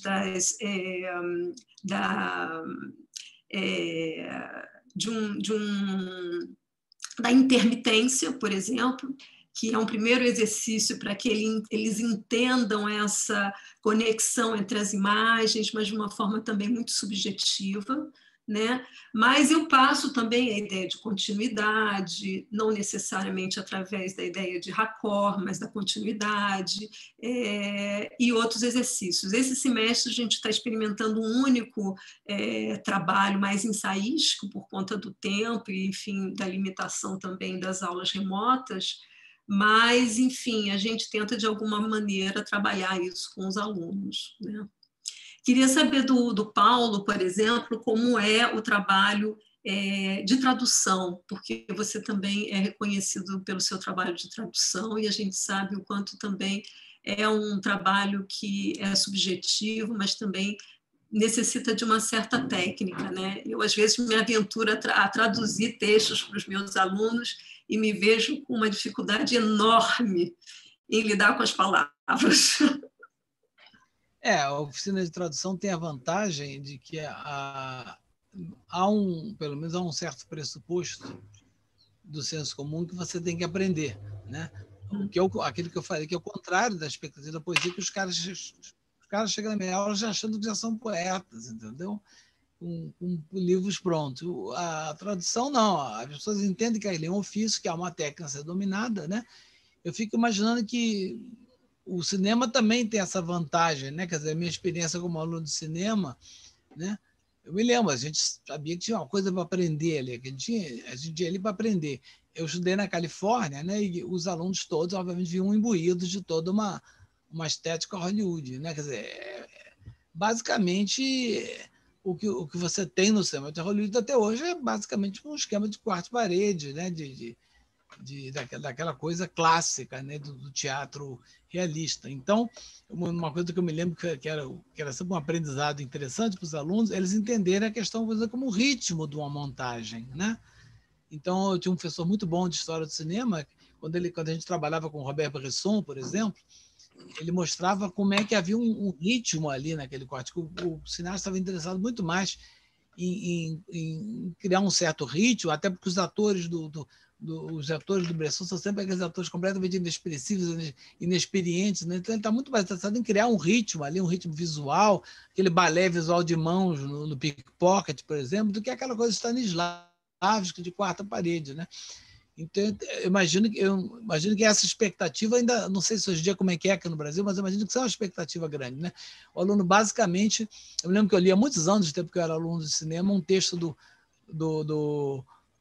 da intermitência, por exemplo, que é um primeiro exercício para que eles entendam essa conexão entre as imagens, mas de uma forma também muito subjetiva, né? Mas eu passo também a ideia de continuidade, não necessariamente através da ideia de raccord, mas da continuidade, e outros exercícios. Esse semestre a gente está experimentando um único trabalho mais ensaístico por conta do tempo e, enfim, da limitação também das aulas remotas, mas, enfim, a gente tenta de alguma maneira trabalhar isso com os alunos, né? Queria saber do Paulo, por exemplo, como é o trabalho de tradução, porque você também é reconhecido pelo seu trabalho de tradução e a gente sabe o quanto também é um trabalho que é subjetivo, mas também necessita de uma certa técnica, né? Eu, às vezes, me aventuro a traduzir textos para os meus alunos e me vejo com uma dificuldade enorme em lidar com as palavras. A oficina de tradução tem a vantagem de que pelo menos há um certo pressuposto do senso comum que você tem que aprender, né? Que é aquilo que eu falei, que é o contrário da expectativa da poesia, que os caras chegam na minha aula já achando que já são poetas, entendeu? Com livros prontos. A tradução, não. As pessoas entendem que é um ofício, que há uma técnica a ser dominada, né? Eu fico imaginando que o cinema também tem essa vantagem, né? Quer dizer, a minha experiência como aluno de cinema, né? Eu me lembro, a gente sabia que tinha uma coisa para aprender ali, que a gente ia ali para aprender. Eu estudei na Califórnia, né? E os alunos todos, obviamente, vinham imbuídos de toda uma estética Hollywood, né? Quer dizer, basicamente, o que você tem no cinema de Hollywood até hoje é basicamente um esquema de quarto parede, né? Daquela coisa clássica, né, do teatro realista. Então, uma coisa que eu me lembro que era sempre um aprendizado interessante para os alunos, eles entenderem a questão como o ritmo de uma montagem, né? Então, eu tinha um professor muito bom de história do cinema, quando a gente trabalhava com o Robert Bresson, por exemplo, ele mostrava como é que havia um ritmo ali naquele corte, que o cineasta estava interessado muito mais em criar um certo ritmo, até porque os atores os atores do Bresson são sempre aqueles atores completamente inexpressivos, inexperientes, né? Então ele está muito mais interessado em criar um ritmo ali, um ritmo visual, aquele balé visual de mãos no Pickpocket, por exemplo, do que aquela coisa Stanislavski de quarta parede, né? Então, eu imagino que essa expectativa ainda, não sei se hoje em dia como é que é aqui no Brasil, mas eu imagino que isso é uma expectativa grande, né? O aluno, basicamente, eu me lembro que eu li há muitos anos, tempo que eu era aluno de cinema, um texto do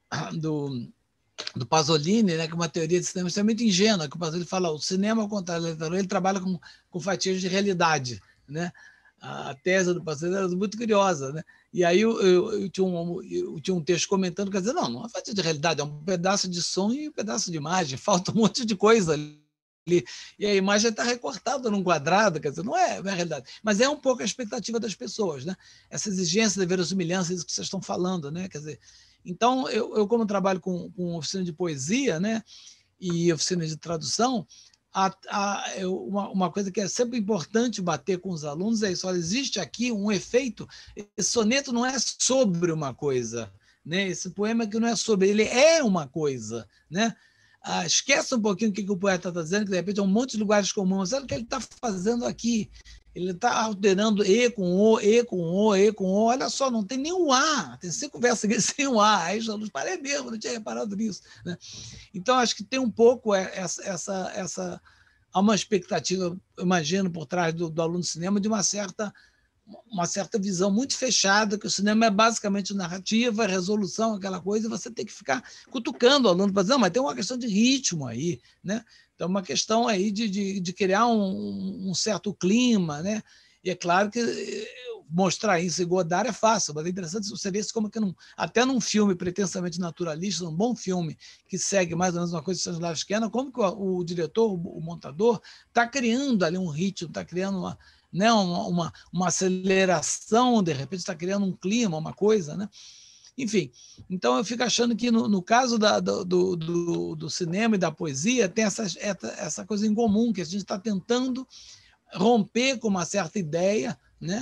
Pasolini, né, que é uma teoria de cinema extremamente ingênua, que o Pasolini fala, o cinema, ao contrário da literatura, ele trabalha com fatias de realidade, né? A tese do Pasolini era muito curiosa, né? E aí eu tinha um texto comentando, quer dizer, não é fatia de realidade, é um pedaço de som e um pedaço de imagem, falta um monte de coisa ali. E a imagem está recortada num quadrado, quer dizer, não é realidade. Mas é um pouco a expectativa das pessoas, né? Essa exigência da verossimilhança, isso que vocês estão falando, né? Quer dizer, então, eu como trabalho com oficina de poesia, né, e oficina de tradução, uma coisa que é sempre importante bater com os alunos é isso: olha, existe aqui um efeito, esse soneto não é sobre uma coisa, né? Esse poema que não é sobre, ele é uma coisa, né? Esquece um pouquinho o que o poeta está dizendo, que de repente é um monte de lugares comuns. Olha o que ele está fazendo aqui. Ele está alterando E com O, E com O, E com O. Olha só, não tem nem o A. Tem 5 versos aqui sem o A. Aí os alunos parem mesmo, não tinha reparado nisso, né? Então, acho que tem um pouco há uma expectativa, imagino, por trás do aluno de cinema, de uma certa visão muito fechada, que o cinema é basicamente narrativa, resolução, aquela coisa, e você tem que ficar cutucando o aluno para dizer, não, mas tem uma questão de ritmo aí, né? Então, uma questão aí de criar um certo clima, né? E é claro que mostrar isso em Godard é fácil, mas é interessante você ver isso como que até num filme pretensamente naturalista, um bom filme que segue mais ou menos uma coisa de Stanislavskiana, como que o diretor, o montador, está criando ali um ritmo, está criando uma aceleração, de repente está criando um clima, uma coisa, né? Enfim, então eu fico achando que no caso do cinema e da poesia tem essa coisa em comum, que a gente está tentando romper com uma certa ideia, né?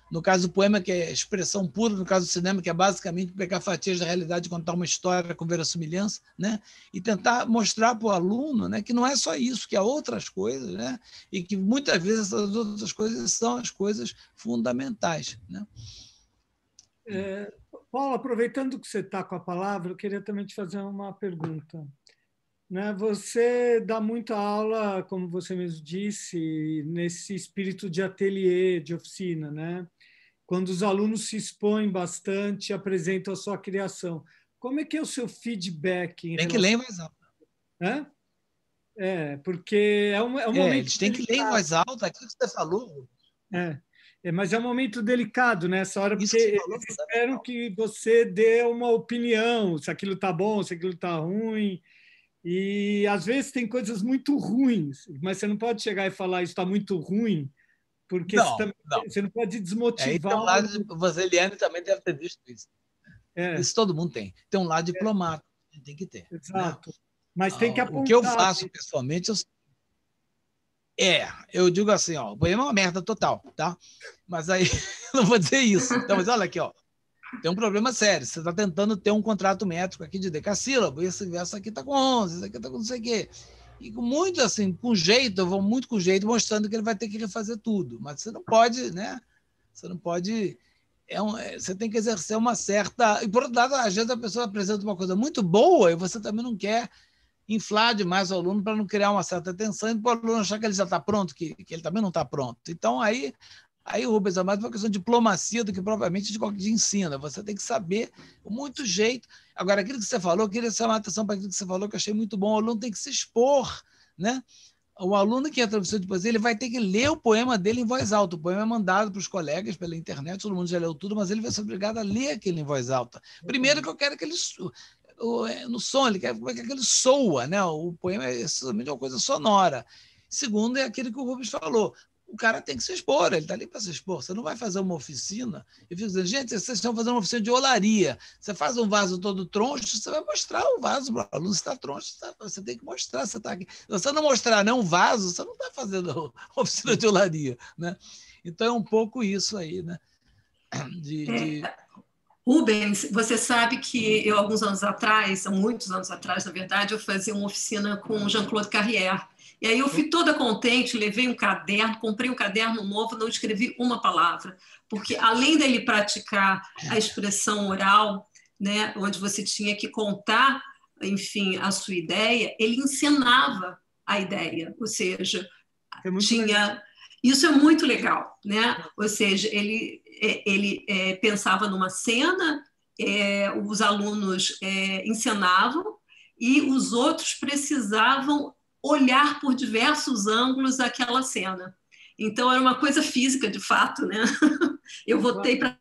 No caso do poema, que é expressão pura, no caso do cinema, que é basicamente pegar fatias da realidade e contar uma história com verossimilhança, né? E tentar mostrar para o aluno, né, que não é só isso, que há outras coisas, né? E que muitas vezes essas outras coisas são as coisas fundamentais. Né? Paulo, aproveitando que você está com a palavra, eu queria também te fazer uma pergunta. Né? Você dá muita aula, como você mesmo disse, nesse espírito de ateliê, de oficina, né? Quando os alunos se expõem bastante, apresentam a sua criação. Como é que é o seu feedback em Tem que relação... ler em voz alta. Hã? Porque é um momento eles têm que ler em delicado. voz alta aquilo que você falou. Mas é um momento delicado nessa hora, Isso porque que você falou, eles esperam que você dê uma opinião, se aquilo está bom, se aquilo está ruim. E, às vezes, tem coisas muito ruins, mas você não pode chegar e falar isso está muito ruim, porque não. você não pode Aí tem um desmotivar. lado, você, Eliane, também deve ter visto isso. Isso todo mundo tem. Tem um lado diplomático, tem que ter. Exato. Né? Mas tem que apontar. O que eu faço pessoalmente, eu digo assim, ó, o poema é uma merda total, tá? Mas aí, não vou dizer isso. Então, mas olha aqui, ó, tem um problema sério. Você está tentando ter um contrato métrico aqui de decassílabo, esse verso aqui está com 11, esse aqui está com não sei o quê. E com muito assim, com jeito, eu vou muito com jeito, mostrando que ele vai ter que refazer tudo. Mas você não pode, né? Você não pode. Você tem que exercer uma certa. E por outro lado, às vezes a pessoa apresenta uma coisa muito boa e você também não quer inflar demais o aluno para não criar uma certa tensão e para o aluno achar que ele já está pronto, que ele também não está pronto. Então, aí Rubens, é mais uma questão de diplomacia do que propriamente de ensino. Você tem que saber com muito jeito. Agora, aquilo que você falou, eu queria chamar a atenção para aquilo que você falou, que eu achei muito bom. O aluno tem que se expor, né? O aluno que entra no professor de poesia, ele vai ter que ler o poema dele em voz alta. O poema é mandado para os colegas pela internet, todo mundo já leu tudo, mas ele vai ser obrigado a ler aquilo em voz alta. Primeiro que eu quero que ele no som, ele quer como é que ele soa, né? O poema é somente uma coisa sonora. Segundo é aquilo que o Rubens falou. O cara tem que se expor, ele está ali para se expor. Você não vai fazer uma oficina e fica dizendo, gente, vocês estão fazendo uma oficina de olaria. Você faz um vaso todo troncho, você vai mostrar o vaso para o aluno, se está troncho, você tem que mostrar. Você tá aqui. Se você não mostrar nem um vaso, você não está fazendo oficina de olaria. Né? Então é um pouco isso aí, né? Rubens, você sabe que eu, alguns anos atrás, há muitos anos atrás, na verdade, eu fazia uma oficina com Jean-Claude Carrière. E aí eu fui toda contente, levei um caderno, comprei um caderno novo, não escrevi uma palavra, porque além dele praticar a expressão oral, né, onde você tinha que contar, enfim, a sua ideia, ele encenava a ideia, ou seja, tinha... Legal. Isso é muito legal, né? Ou seja, ele pensava numa cena, os alunos encenavam e os outros precisavam olhar por diversos ângulos aquela cena. Então, era uma coisa física, de fato, né? Eu votei para...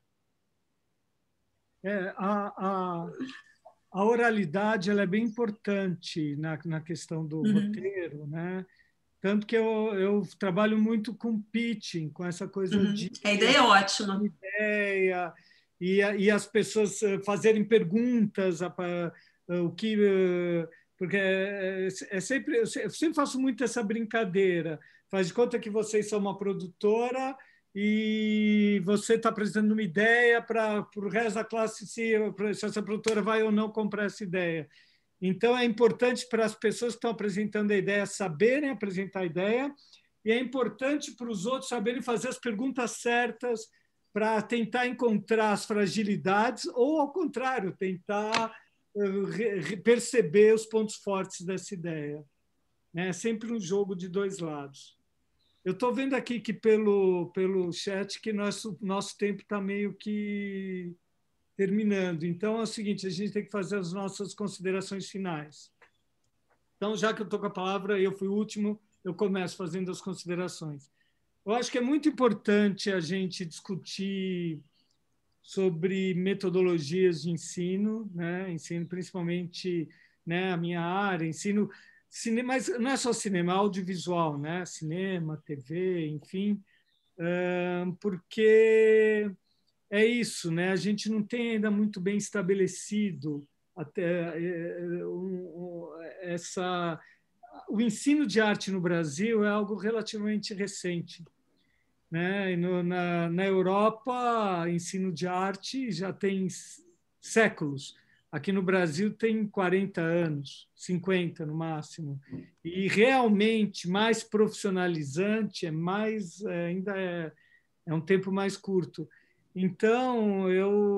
A oralidade ela é bem importante na questão do roteiro, né? Tanto que eu trabalho muito com pitching, com essa coisa de... A ideia é ótima. Ideia, e as pessoas fazerem perguntas, o que... Porque eu sempre faço muito essa brincadeira. Faz de conta que vocês são uma produtora e você está apresentando uma ideia para o resto da classe se essa produtora vai ou não comprar essa ideia. Então, é importante para as pessoas que estão apresentando a ideia saberem apresentar a ideia e é importante para os outros saberem fazer as perguntas certas para tentar encontrar as fragilidades ou, ao contrário, tentar perceber os pontos fortes dessa ideia. É sempre um jogo de dois lados. Eu estou vendo aqui que pelo chat que nosso tempo está meio que terminando. Então, é o seguinte, a gente tem que fazer as nossas considerações finais. Então, já que eu estou com a palavra, eu fui o último, eu começo fazendo as considerações. Eu acho que é muito importante a gente discutir sobre metodologias de ensino, né? Ensino principalmente, né, a minha área, ensino cinema, mas não é só cinema, audiovisual, né? Cinema, TV, enfim, porque é isso, né? A gente não tem ainda muito bem estabelecido até o ensino de arte no Brasil é algo relativamente recente. né? E na Europa, ensino de arte já tem séculos. Aqui no Brasil tem 40 anos, 50 no máximo. E realmente mais profissionalizante, ainda é um tempo mais curto. Então,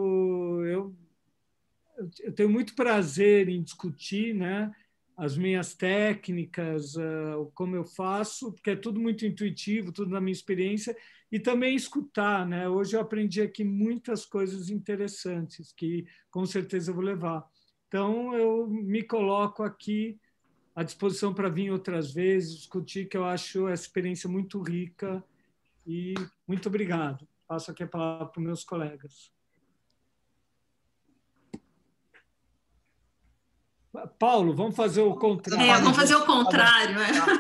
eu tenho muito prazer em discutir, né, as minhas técnicas, como eu faço, porque é tudo muito intuitivo, tudo na minha experiência, e também escutar, né? Hoje eu aprendi aqui muitas coisas interessantes que com certeza eu vou levar. Então eu me coloco aqui à disposição para vir outras vezes discutir, que eu acho essa experiência muito rica, e muito obrigado. Passo aqui a palavra para os meus colegas. Paulo, vamos fazer o contrário. Vamos fazer o contrário.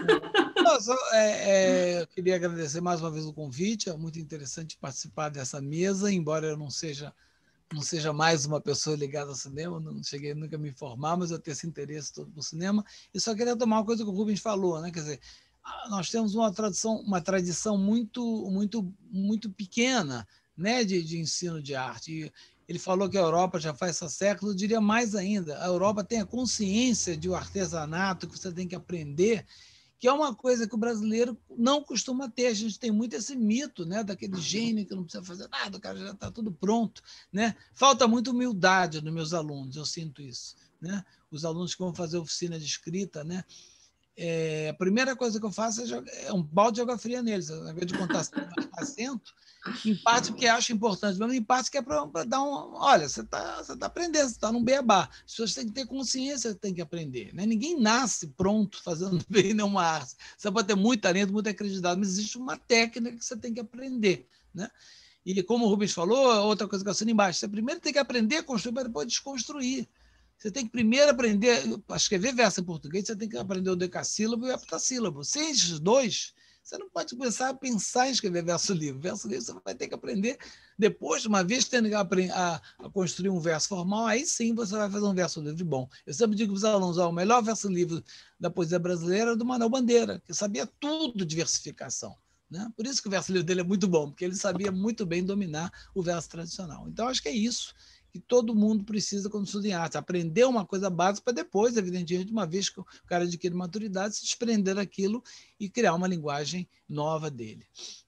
Eu queria agradecer mais uma vez o convite. É muito interessante participar dessa mesa, embora eu não seja mais uma pessoa ligada ao cinema, não cheguei nunca a me informar, mas eu tenho esse interesse todo no cinema. E só queria tomar uma coisa que o Rubens falou, né? Quer dizer, nós temos uma tradição muito pequena, né, de ensino de arte. E ele falou que a Europa já faz isso há séculos, eu diria mais ainda. A Europa tem a consciência de um artesanato que você tem que aprender, que é uma coisa que o brasileiro não costuma ter. A gente tem muito esse mito, né, daquele gênio que não precisa fazer nada, o cara já está tudo pronto, né? Falta muita humildade nos meus alunos, eu sinto isso, né? Os alunos que vão fazer oficina de escrita, né? A primeira coisa que eu faço é um balde de água fria neles, ao invés de contar acento, em parte porque acho importante, mas em parte que é para dar um... Olha, você tá aprendendo, você está num beabá. As pessoas têm que ter consciência que tem que aprender, né? Ninguém nasce pronto fazendo bem nenhuma arte. Você pode ter muito talento, muito acreditado, mas existe uma técnica que você tem que aprender, né? E como o Rubens falou, outra coisa que eu assino embaixo, você primeiro tem que aprender a construir para depois desconstruir. Você tem que primeiro aprender a escrever verso em português, você tem que aprender o decassílabo e o heptassílabo. Sem esses dois, você não pode começar a pensar em escrever verso livre. Verso livre você vai ter que aprender depois, uma vez tendo que aprender a construir um verso formal, aí sim você vai fazer um verso livre bom. Eu sempre digo para os alunos, o melhor verso livre da poesia brasileira é do Manuel Bandeira, que sabia tudo de versificação, né? Por isso que o verso livre dele é muito bom, porque ele sabia muito bem dominar o verso tradicional. Então, acho que é isso que todo mundo precisa quando estuda em arte, aprender uma coisa básica para depois, evidentemente, uma vez que o cara adquire maturidade, se desprender daquilo e criar uma linguagem nova dele.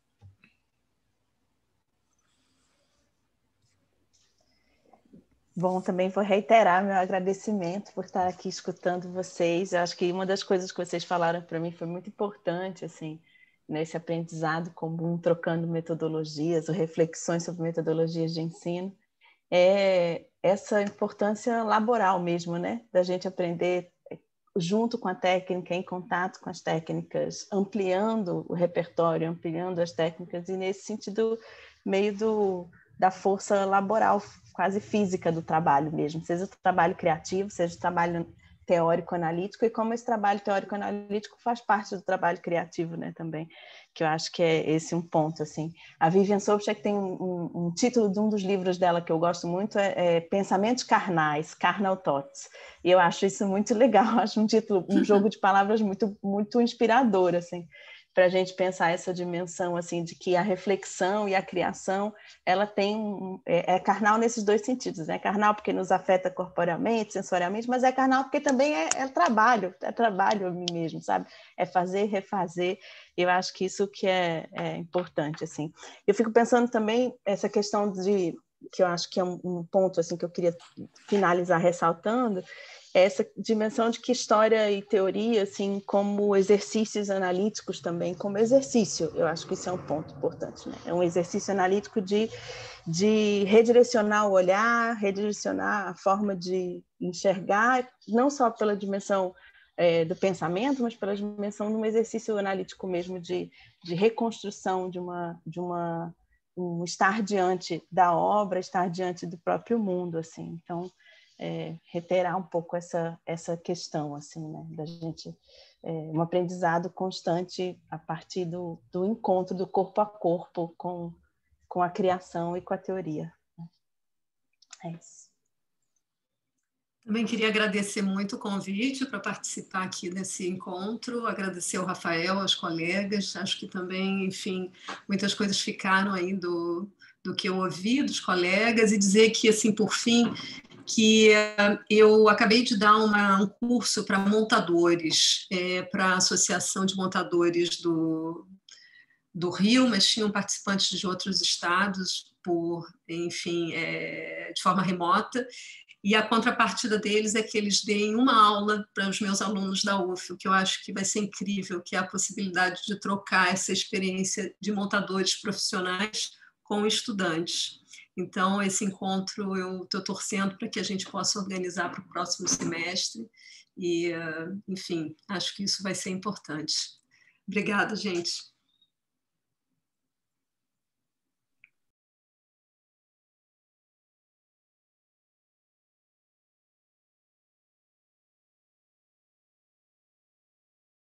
Bom, também vou reiterar meu agradecimento por estar aqui escutando vocês. Eu acho que uma das coisas que vocês falaram para mim foi muito importante, assim, nesse aprendizado comum, trocando metodologias ou reflexões sobre metodologias de ensino, é essa importância laboral mesmo, né? Da gente aprender junto com a técnica, em contato com as técnicas, ampliando o repertório, ampliando as técnicas, e nesse sentido meio da força laboral, quase física do trabalho mesmo, seja o trabalho criativo, seja o trabalho teórico-analítico, e como esse trabalho teórico-analítico faz parte do trabalho criativo, né, também, que eu acho que é esse um ponto, assim. A Vivian Sobchak tem um título de um dos livros dela que eu gosto muito, é Pensamentos Carnais, Carnal Thoughts, e eu acho isso muito legal, acho um título, um jogo de palavras muito, muito inspirador, assim, para a gente pensar essa dimensão, assim, de que a reflexão e a criação, ela tem é carnal nesses dois sentidos, né? Carnal porque nos afeta corporeamente, sensorialmente, mas é carnal porque também é trabalho a mim mesmo, sabe? É fazer, refazer. Eu acho que isso que é importante, assim. Eu fico pensando também essa questão que eu acho que é um ponto assim que eu queria finalizar ressaltando, essa dimensão de que história e teoria, assim, como exercícios analíticos também, como exercício, eu acho que isso é um ponto importante, né? É um exercício analítico de redirecionar o olhar, redirecionar a forma de enxergar, não só pela dimensão do pensamento, mas pela dimensão de um exercício analítico mesmo, de reconstrução um estar diante da obra, estar diante do próprio mundo, assim. Então, reiterar um pouco essa questão, assim, né, da gente, um aprendizado constante a partir do encontro do corpo a corpo com a criação e com a teoria. É isso. Também queria agradecer muito o convite para participar aqui desse encontro, agradecer ao Rafael, aos colegas, acho que também, enfim, muitas coisas ficaram aí do que eu ouvi dos colegas, e dizer que, assim, por fim, que eu acabei de dar um curso para montadores, para a Associação de Montadores do Rio, mas tinham participantes de outros estados, enfim, de forma remota, e a contrapartida deles é que eles deem uma aula para os meus alunos da UF, o que eu acho que vai ser incrível, que é a possibilidade de trocar essa experiência de montadores profissionais com estudantes. Então, esse encontro eu estou torcendo para que a gente possa organizar para o próximo semestre e, enfim, acho que isso vai ser importante. Obrigada, gente.